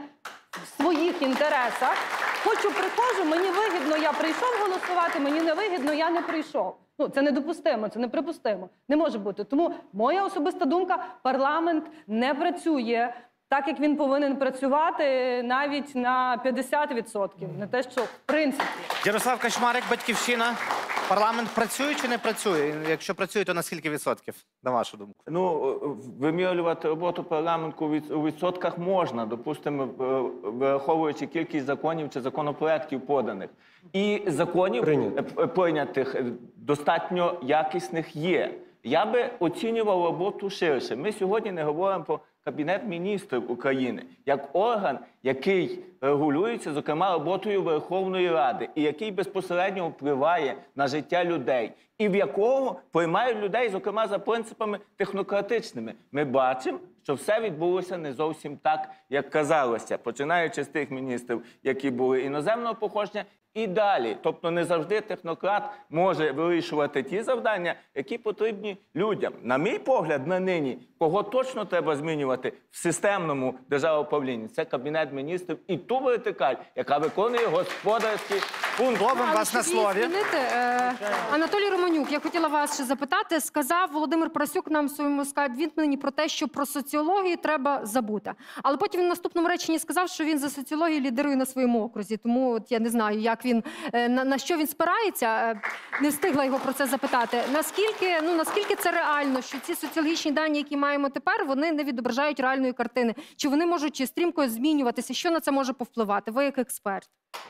в своїх інтересах. Хочу, приходжу, мені вигідно, я прийшов голосувати, мені не вигідно, я не прийшов. Ну, це недопустимо, це неприпустимо. Не може бути. Тому моя особиста думка, парламент не працює так, як він повинен працювати, навіть на 50%. Не те, що в принципі. Ярослав Качмарик, Батьківщина. Парламент працює чи не працює? Якщо працює, то на скільки відсотків, на вашу думку? Ну, вимірювати роботу парламенту у відсотках можна, допустимо, враховуючи кількість законів чи законопроєктів поданих. І законів прийнятих достатньо якісних є. Я би оцінював роботу ширше. Ми сьогодні не говоримо про Кабінет міністрів України як орган, який регулюється, зокрема, роботою Верховної Ради, і який безпосередньо впливає на життя людей, і в якого приймають людей, зокрема, за принципами технократичними. Ми бачимо, що все відбулося не зовсім так, як казалося, починаючи з тих міністрів, які були іноземного походження, і далі. Тобто не завжди технократ може вирішувати ті завдання, які потрібні людям. На мій погляд, на нині, кого точно треба змінювати в системному державоуправлінні, це Кабінет міністрів і ту вертикаль, яка виконує господарські Ловимо вас на щоб її слові. змінити, Анатолій Романюк, я хотіла вас ще запитати. Сказав Володимир Парасюк нам в своєму скайп-відповіді про те, що про соціологію треба забути. Але потім він в наступному реченні сказав, що він за соціологію лідирує на своєму окрузі. Тому от я не знаю, як він, на що він спирається. Не встигла його про це запитати. Наскільки це реально, що ці соціологічні дані, які маємо тепер, вони не відображають реальної картини? Чи вони можуть стрімко змінюватися? Що на це може повпливати? Ви як експерт.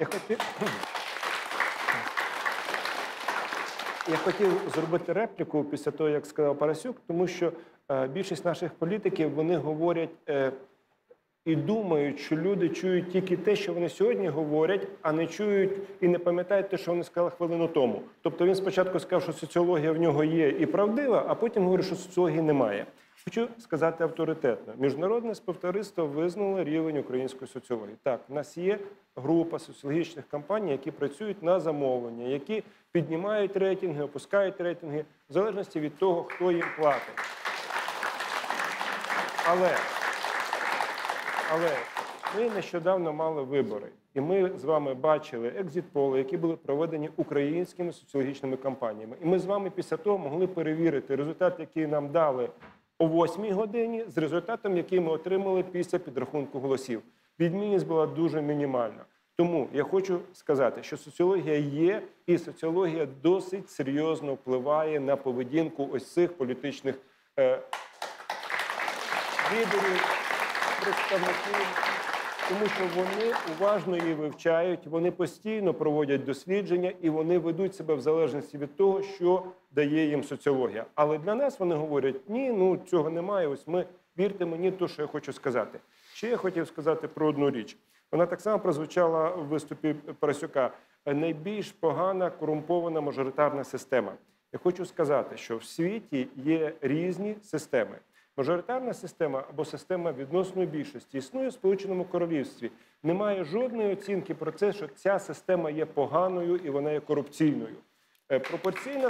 Я хотів зробити репліку після того, як сказав Парасюк, тому що більшість наших політиків, вони говорять і думають, що люди чують тільки те, що вони сьогодні говорять, а не чують і не пам'ятають те, що вони сказали хвилину тому. Тобто він спочатку сказав, що соціологія в нього є і правдива, а потім говорить, що соціології немає. Хочу сказати авторитетно. Міжнародне співтовариство визнало рівень української соціології. Так, в нас є група соціологічних компаній, які працюють на замовлення, які піднімають рейтинги, опускають рейтинги, в залежності від того, хто їм платить. Але ми нещодавно мали вибори. І ми з вами бачили екзит-поли, які були проведені українськими соціологічними компаніями. І ми з вами після того могли перевірити результат, який нам дали о 8-й годині, з результатом, який ми отримали після підрахунку голосів. Відмінність була дуже мінімальна. Тому я хочу сказати, що соціологія є, і соціологія досить серйозно впливає на поведінку ось цих політичних лідерів, представників, тому що вони уважно її вивчають, вони постійно проводять дослідження і вони ведуть себе в залежності від того, що дає їм соціологія. Але для нас вони говорять, ні, цього немає, ось ми, вірте мені, то, що я хочу сказати. Ще я хотів сказати про одну річ. Вона так само прозвучала в виступі Парасюка. Найбільш погана корумпована мажоритарна система. Я хочу сказати, що в світі є різні системи. Мажоритарна система або система відносної більшості існує в Сполученому Королівстві. Немає жодної оцінки про це, що ця система є поганою і вона є корупційною. Пропорційна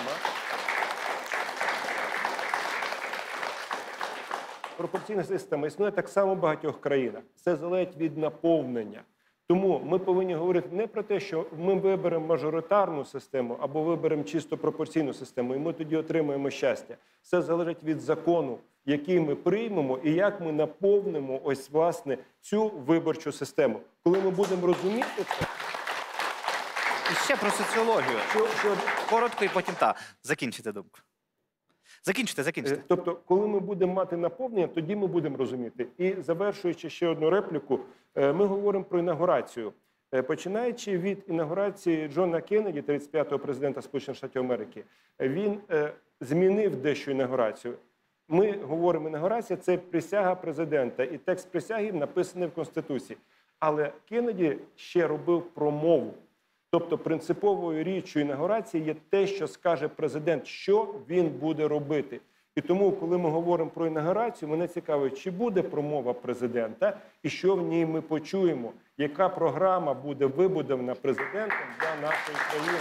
система існує так само в багатьох країнах. Це залежить від наповнення. Тому ми повинні говорити не про те, що ми виберемо мажоритарну систему або виберемо чисто пропорційну систему, і ми тоді отримаємо щастя. Все залежить від закону, який ми приймемо і як ми наповнимо ось, власне, цю виборчу систему. Коли ми будемо розуміти це... І ще про соціологію. Коротко і потім закінчите думку. Закінчите. Тобто, коли ми будемо мати наповнення, тоді ми будемо розуміти. І завершуючи ще одну репліку, ми говоримо про інаугурацію. Починаючи від інаугурації Джона Кеннеді, 35-го президента Сполучених Штатів Америки, він змінив дещо інаугурацію. Ми говоримо, інаугурація – це присяга президента, і текст присяги написаний в Конституції. Але Кеннеді ще робив промову. Тобто принциповою річчю інаугурації є те, що скаже президент, що він буде робити. І тому, коли ми говоримо про інаугурацію, мене цікавить, чи буде промова президента і що в ній ми почуємо, яка програма буде вибудована президентом для нашої країни.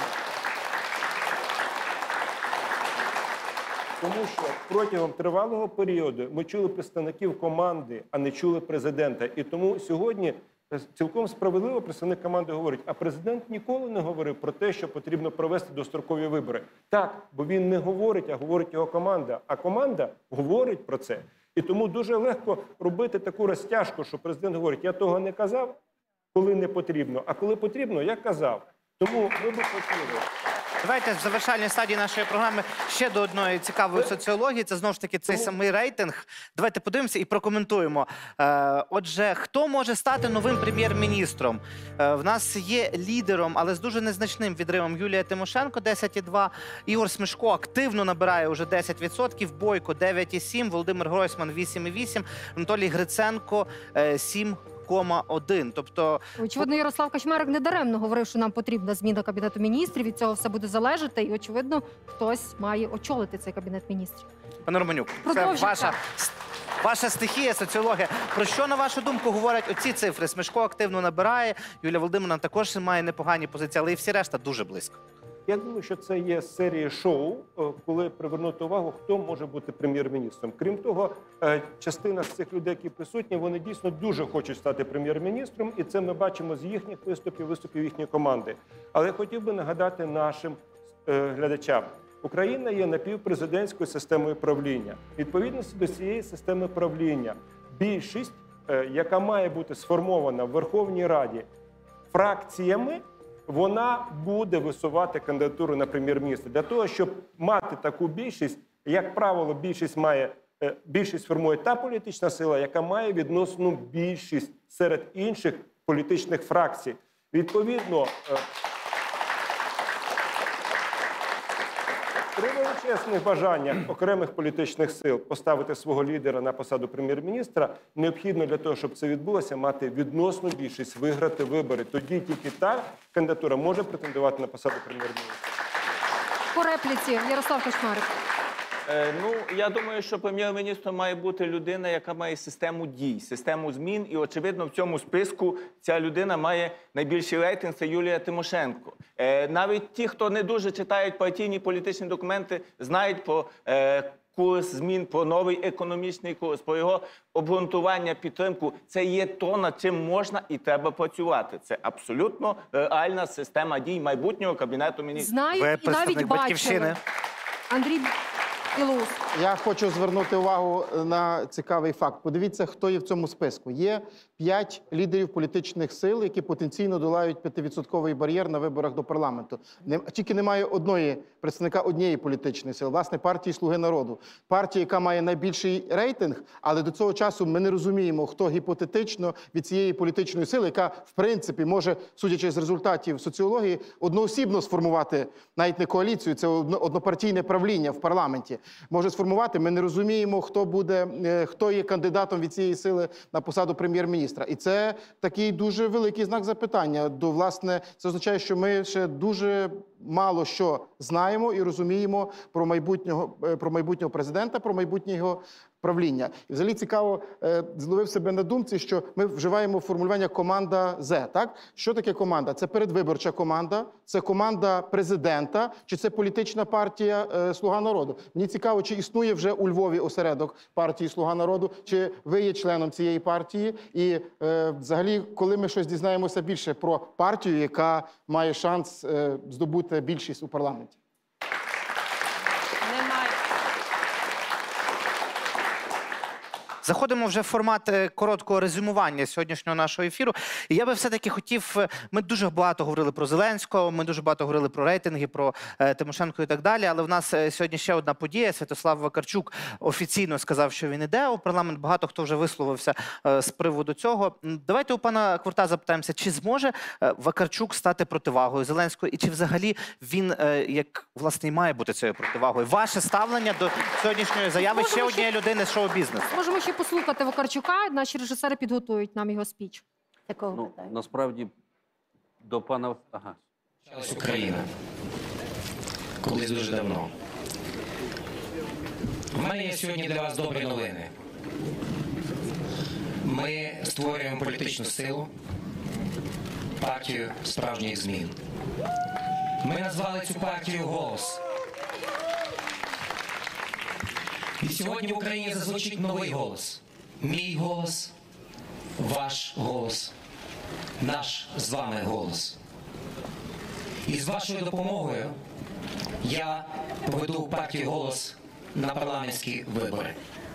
Тому що протягом тривалого періоду ми чули представників команди, а не чули президента. І тому сьогодні цілком справедливо представник команди говорить, а президент ніколи не говорив про те, що потрібно провести дострокові вибори. Так, бо він не говорить, а говорить його команда. А команда говорить про це. І тому дуже легко робити таку розтяжку, що президент говорить, я того не казав, коли не потрібно, а коли потрібно, я казав. Тому ми б хотіли. Давайте в завершальній стадії нашої програми ще до одної цікавої соціології. Це, знову ж таки, цей самий рейтинг. Давайте подивимося і прокоментуємо. Отже, хто може стати новим прем'єр-міністром? В нас є лідером, але з дуже незначним відривом Юлія Тимошенко, 10,2. Ігор Смешко активно набирає уже 10%, Бойко 9,7, Володимир Гройсман 8,8, Анатолій Гриценко 7,1. Тобто, очевидно, Ярослав Качмарик недаремно говорив, що нам потрібна зміна Кабінету міністрів, від цього все буде залежати, і, очевидно, хтось має очолити цей Кабінет міністрів. Пане Романюк, це ваша стихія, соціологія. Про що, на вашу думку, говорять оці цифри? Смешко активно набирає, Юлія Володимирівна також має непогані позиції, але і всі решта дуже близько. Я думаю, що це є серія шоу, коли привернути увагу, хто може бути прем'єр-міністром. Крім того, частина з цих людей, які присутні, вони дійсно дуже хочуть стати прем'єр-міністром, і це ми бачимо з їхніх виступів їхньої команди. Але я хотів би нагадати нашим глядачам. Україна є напівпрезидентською системою правління. Відповідно до цієї системи правління, більшість, яка має бути сформована в Верховній Раді фракціями, вона буде висувати кандидатуру на прем'єр-міністра. Для того, щоб мати таку більшість, як правило, більшість формує та політична сила, яка має відносну більшість серед інших політичних фракцій. Відповідно, при величезних бажаннях окремих політичних сил поставити свого лідера на посаду прем'єр-міністра, необхідно для того, щоб це відбулося, мати відносну більшість, виграти вибори. Тоді тільки та кандидатура може претендувати на посаду прем'єр-міністра. По репліці Ярослав Кошмарик. Я думаю, що прем'єр-міністром має бути людина, яка має систему дій, систему змін. І, очевидно, в цьому списку ця людина має найбільший рейтинг – це Юлія Тимошенко. Навіть ті, хто не дуже читають партійні політичні документи, знають про курс змін, про новий економічний курс, про його обґрунтування, підтримку. Це є то, над чим можна і треба працювати. Це абсолютно реальна система дій майбутнього Кабінету Міністрів. Знаю і навіть бачили. Андрій Білоус. Я хочу звернути увагу на цікавий факт. Подивіться, хто є в цьому списку. Є 5 лідерів політичних сил, які потенційно долають 5% бар'єр на виборах до парламенту. Тільки немає представника однієї політичної сили, власне, партії «Слуги народу». Партія, яка має найбільший рейтинг, але до цього часу ми не розуміємо, хто гіпотетично від цієї політичної сили, яка, в принципі, може, судячи з результатів соціології, одноосібно сформувати навіть не коаліцію, це однопартійне правління в парламенті. Може сформувати, ми не розуміємо, хто є кандидатом від цієї сили на посаду прем'єр-міністра. І це такий дуже великий знак запитання. Власне, це означає, що ми ще дуже мало що знаємо і розуміємо про майбутнього президента, про майбутнє його правління. І взагалі цікаво, зловив себе на думці, що ми вживаємо формулювання «команда З». Так? Що таке команда? Це передвиборча команда, це команда президента, чи це політична партія «Слуга народу». Мені цікаво, чи існує вже у Львові осередок партії «Слуга народу», чи ви є членом цієї партії. І взагалі, коли ми щось дізнаємося більше про партію, яка має шанс здобути більшість у парламенті? Заходимо вже в формат короткого резюмування сьогоднішнього нашого ефіру. І я би все-таки хотів, ми дуже багато говорили про Зеленського, ми дуже багато говорили про рейтинги, про Тимошенко і так далі, але в нас сьогодні ще одна подія. Святослав Вакарчук офіційно сказав, що він іде у парламент. Багато хто вже висловився з приводу цього. Давайте у пана Кварта запитаємося, чи зможе Вакарчук стати противагою Зеленського, і чи взагалі він, як власне, і має бути цією противагою? Ваше ставлення до сьогоднішньої заяви ще однієї людини з шоу-бізнесу? Можемо ще послухати Вакарчука, наші режисери підготують нам його спіч. Насправді, до пана... Україна. Колись дуже давно. У мене є сьогодні для вас добрі новини. Ми створюємо політичну силу, партію справжніх змін. Ми назвали цю партію «Голос». І сьогодні в Україні зазвучить новий голос. Мій голос, ваш голос, наш з вами голос. І з вашою допомогою я поведу партію «Голос» на парламентські вибори.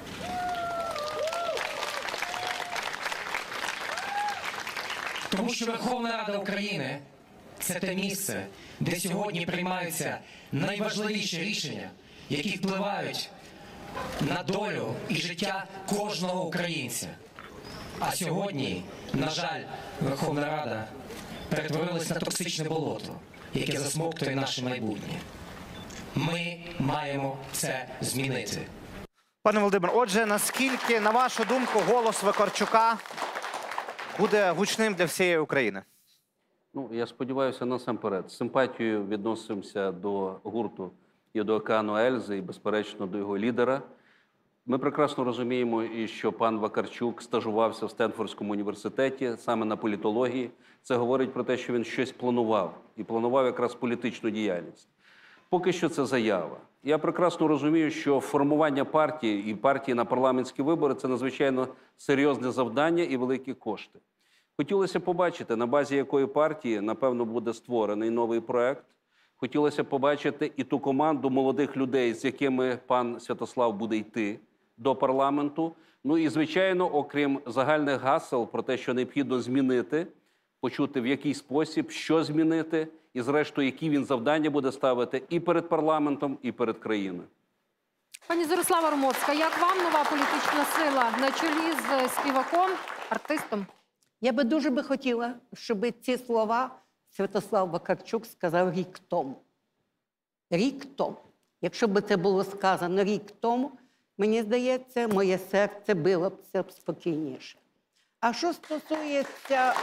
Тому що Верховна Рада України – це те місце, де сьогодні приймаються найважливіші рішення, які впливають на долю і життя кожного українця. А сьогодні, на жаль, Верховна Рада перетворилась на токсичне болото, яке засмоктує наше майбутнє. Ми маємо це змінити. Пане Володимир, отже, наскільки, на вашу думку, голос Вакарчука буде гучним для всієї України? Я сподіваюся, насамперед, з симпатією відносимося до гурту і до Океану Ельзи, і, безперечно, до його лідера. Ми прекрасно розуміємо, і що пан Вакарчук стажувався в Стенфордському університеті саме на політології. Це говорить про те, що він щось планував. І планував якраз політичну діяльність. Поки що це заява. Я прекрасно розумію, що формування партії і партії на парламентські вибори – це надзвичайно серйозне завдання і великі кошти. Хотілося побачити, на базі якої партії, напевно, буде створений новий проект. Хотілося побачити і ту команду молодих людей, з якими пан Святослав буде йти до парламенту. Ну і, звичайно, окрім загальних гасел про те, що необхідно змінити, почути, в який спосіб, що змінити, і, зрештою, які він завдання буде ставити і перед парламентом, і перед країною. Пані Зорислава Ромоцька, як вам нова політична сила на чолі з співаком, артистом? Я би дуже хотіла, щоб ці слова Святослав Вакарчук сказав рік тому. Рік тому. Якщо б це було сказано рік тому, мені здається, моє серце било б це спокійніше. А що стосується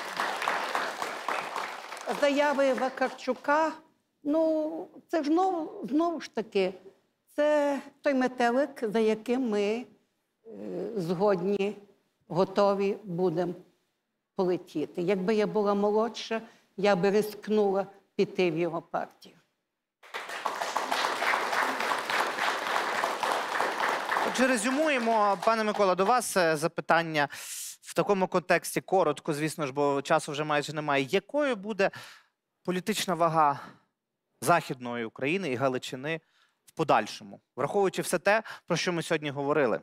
заяви Вакарчука, ну, це ж знову ж таки, це той метелик, за яким ми згодні, готові будемо полетіти. Якби я була молодша, я би рискнула піти в його партію. Отже, резюмуємо. Пане Микола, до вас запитання в такому контексті, коротко, звісно ж, бо часу вже майже немає. Якою буде політична вага Західної України і Галичини в подальшому, враховуючи все те, про що ми сьогодні говорили?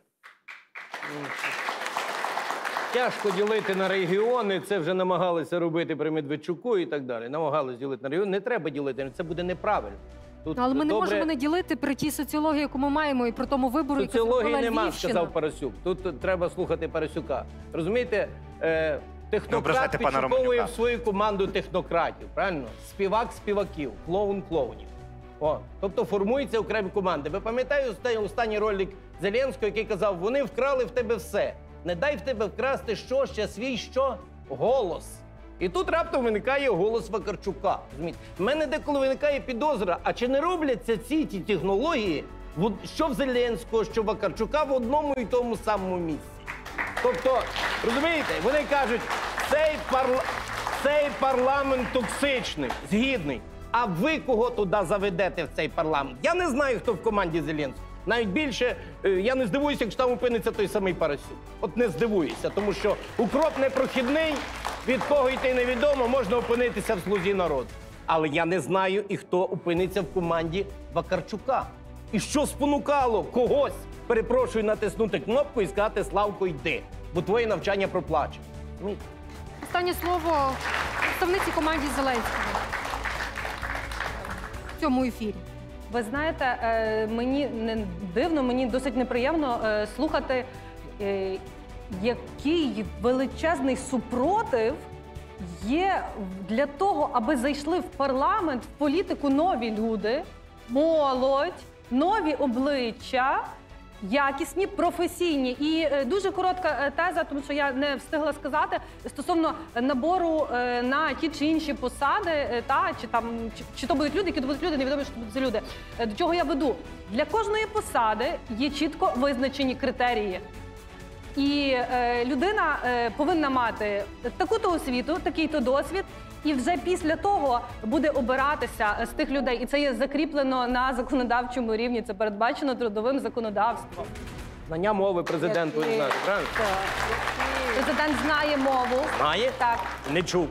Тяжко ділити на регіони, це вже намагалися робити при Медведчуку і так далі. Намагалися ділити на регіони. Не треба ділити, це буде неправильно. Тут але ми не добре... можемо не ділити при тій соціології, яку ми маємо, і при тому вибору, яку зробила Львівщина. Соціології нема, сказав Парасюк. Тут треба слухати Парасюка. Розумієте, технократ підшуковує в свою команду технократів, правильно? Співак співаків, клоун клоунів. О, тобто формуються окремі команди. Ви пам'ятаєте останній ролик Зеленського, який казав, вони вкрали в тебе все. Не дай в тебе вкрасти що, ще свій що? Голос. І тут раптом виникає голос Вакарчука. У мене деколи виникає підозра, а чи не робляться ці технології, що в Зеленського, що в Вакарчука в одному і тому самому місці? Тобто, розумієте, вони кажуть, цей парламент токсичний, згідний. А ви кого туди заведете в цей парламент? Я не знаю, хто в команді Зеленського. Навіть більше, я не здивуюся, якщо там опиниться той самий Парасюк. От не здивуюся, тому що укроп непрохідний, від кого йти невідомо, можна опинитися в «Слузі народу». Але я не знаю, і хто опиниться в команді Вакарчука. І що спонукало когось, перепрошую, натиснути кнопку і сказати «Славко, йди, бо твоє навчання проплачено». Останнє слово представниці команді Зеленського в цьому ефірі. Ви знаєте, мені не дивно, мені досить неприємно слухати, який величезний супротив є для того, аби зайшли в парламент, в політику нові люди, молодь, нові обличчя, якісні, професійні. І дуже коротка теза, тому що я не встигла сказати, стосовно набору на ті чи інші посади, чи то будуть люди, які то будуть люди, невідомо, що будуть за люди. До чого я веду? Для кожної посади є чітко визначені критерії. І людина повинна мати таку-то освіту, такий-то досвід, і вже після того буде обиратися з тих людей. І це є закріплено на законодавчому рівні, це передбачено трудовим законодавством. Знання мови президенту не знає, правильно? Президент знає мову. Знає? Так. Не чув.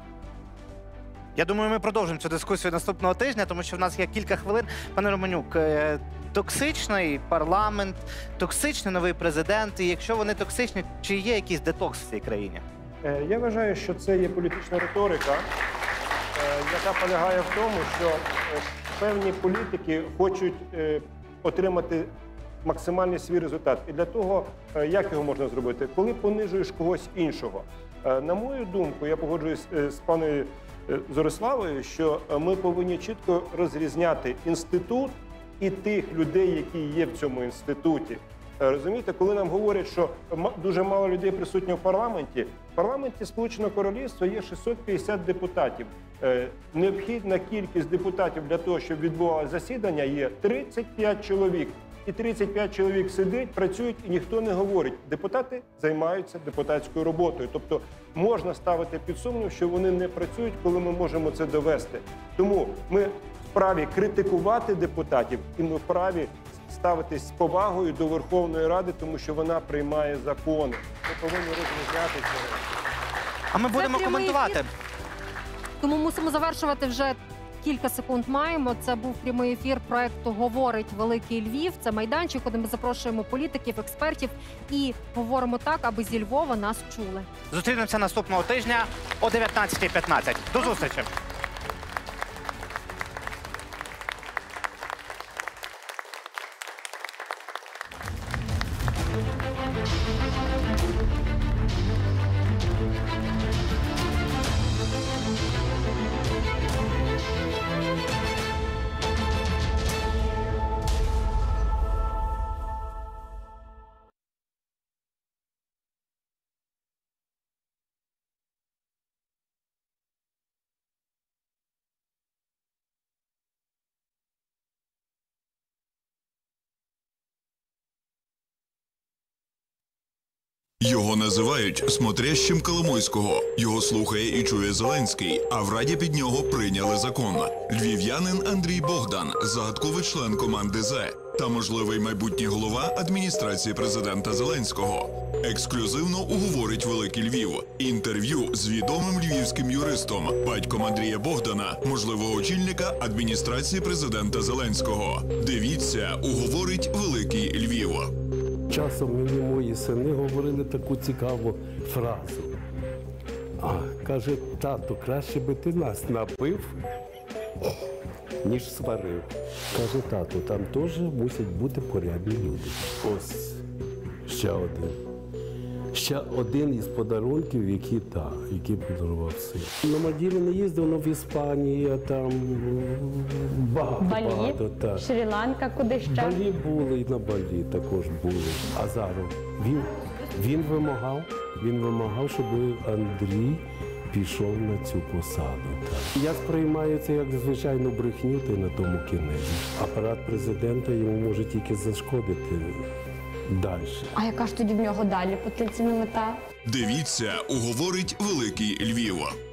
Я думаю, ми продовжимо цю дискусію наступного тижня, тому що в нас є кілька хвилин. Пане Романюк, токсичний парламент, токсичний новий президент, і якщо вони токсичні, чи є якийсь детокс в цій країні? Я вважаю, що це є політична риторика, яка полягає в тому, що певні політики хочуть отримати максимальний свій результат. І для того, як його можна зробити? Коли понижуєш когось іншого. На мою думку, я погоджуюсь з паною Зориславою, що ми повинні чітко розрізняти інститут і тих людей, які є в цьому інституті. Розумієте, коли нам говорять, що дуже мало людей присутні в парламенті Сполученого Королівства є 650 депутатів. Необхідна кількість депутатів для того, щоб відбувалося засідання, є 35 чоловік. і 35 чоловік сидить, працюють, і ніхто не говорить. Депутати займаються депутатською роботою. Тобто можна ставити під сумнів, що вони не працюють, коли ми можемо це довести. Тому ми вправі критикувати депутатів, і ми вправі ставитись з повагою до Верховної Ради, тому що вона приймає закони. Ми повинні розрізняти це. А ми будемо коментувати. Ефір. Тому мусимо завершувати вже. Кілька секунд маємо. Це був прямий ефір проекту «Говорить Великий Львів». Це майданчик, куди ми запрошуємо політиків, експертів і говоримо так, аби зі Львова нас чули. Зустрінемося наступного тижня о 19:15. До зустрічі! Його називають смотрящим Коломойського. Його слухає і чує Зеленський, а в Раді під нього прийняли закон. Львів'янин Андрій Богдан, загадковий член команди «Зе» та можливий майбутній голова адміністрації президента Зеленського. Ексклюзивно уговорить Великий Львів. Інтерв'ю з відомим львівським юристом, батьком Андрія Богдана, можливого очільника адміністрації президента Зеленського. Дивіться, уговорить Великий Львів. Часом мені мої сини говорили таку цікаву фразу. Каже, тато, краще би ти нас напив, ніж сварив. Каже, тато, там теж мусять бути порядні люди. Ось ще один. Ще один із подарунків, які подарував син. На Мальдіви не їздив, але в Іспанії, а там багато. Балі, Шрі-Ланка, куди ще? Балі були, і на Балі також були. Азаров, він вимагав, щоб Андрій пішов на цю посаду. Так. Я сприймаю це як звичайну брехню, та й на тому кінець. Апарат президента йому може тільки зашкодити. Далі. А яка ж тоді в нього далі потенційна мета? Дивіться, уговорить Великий Львів.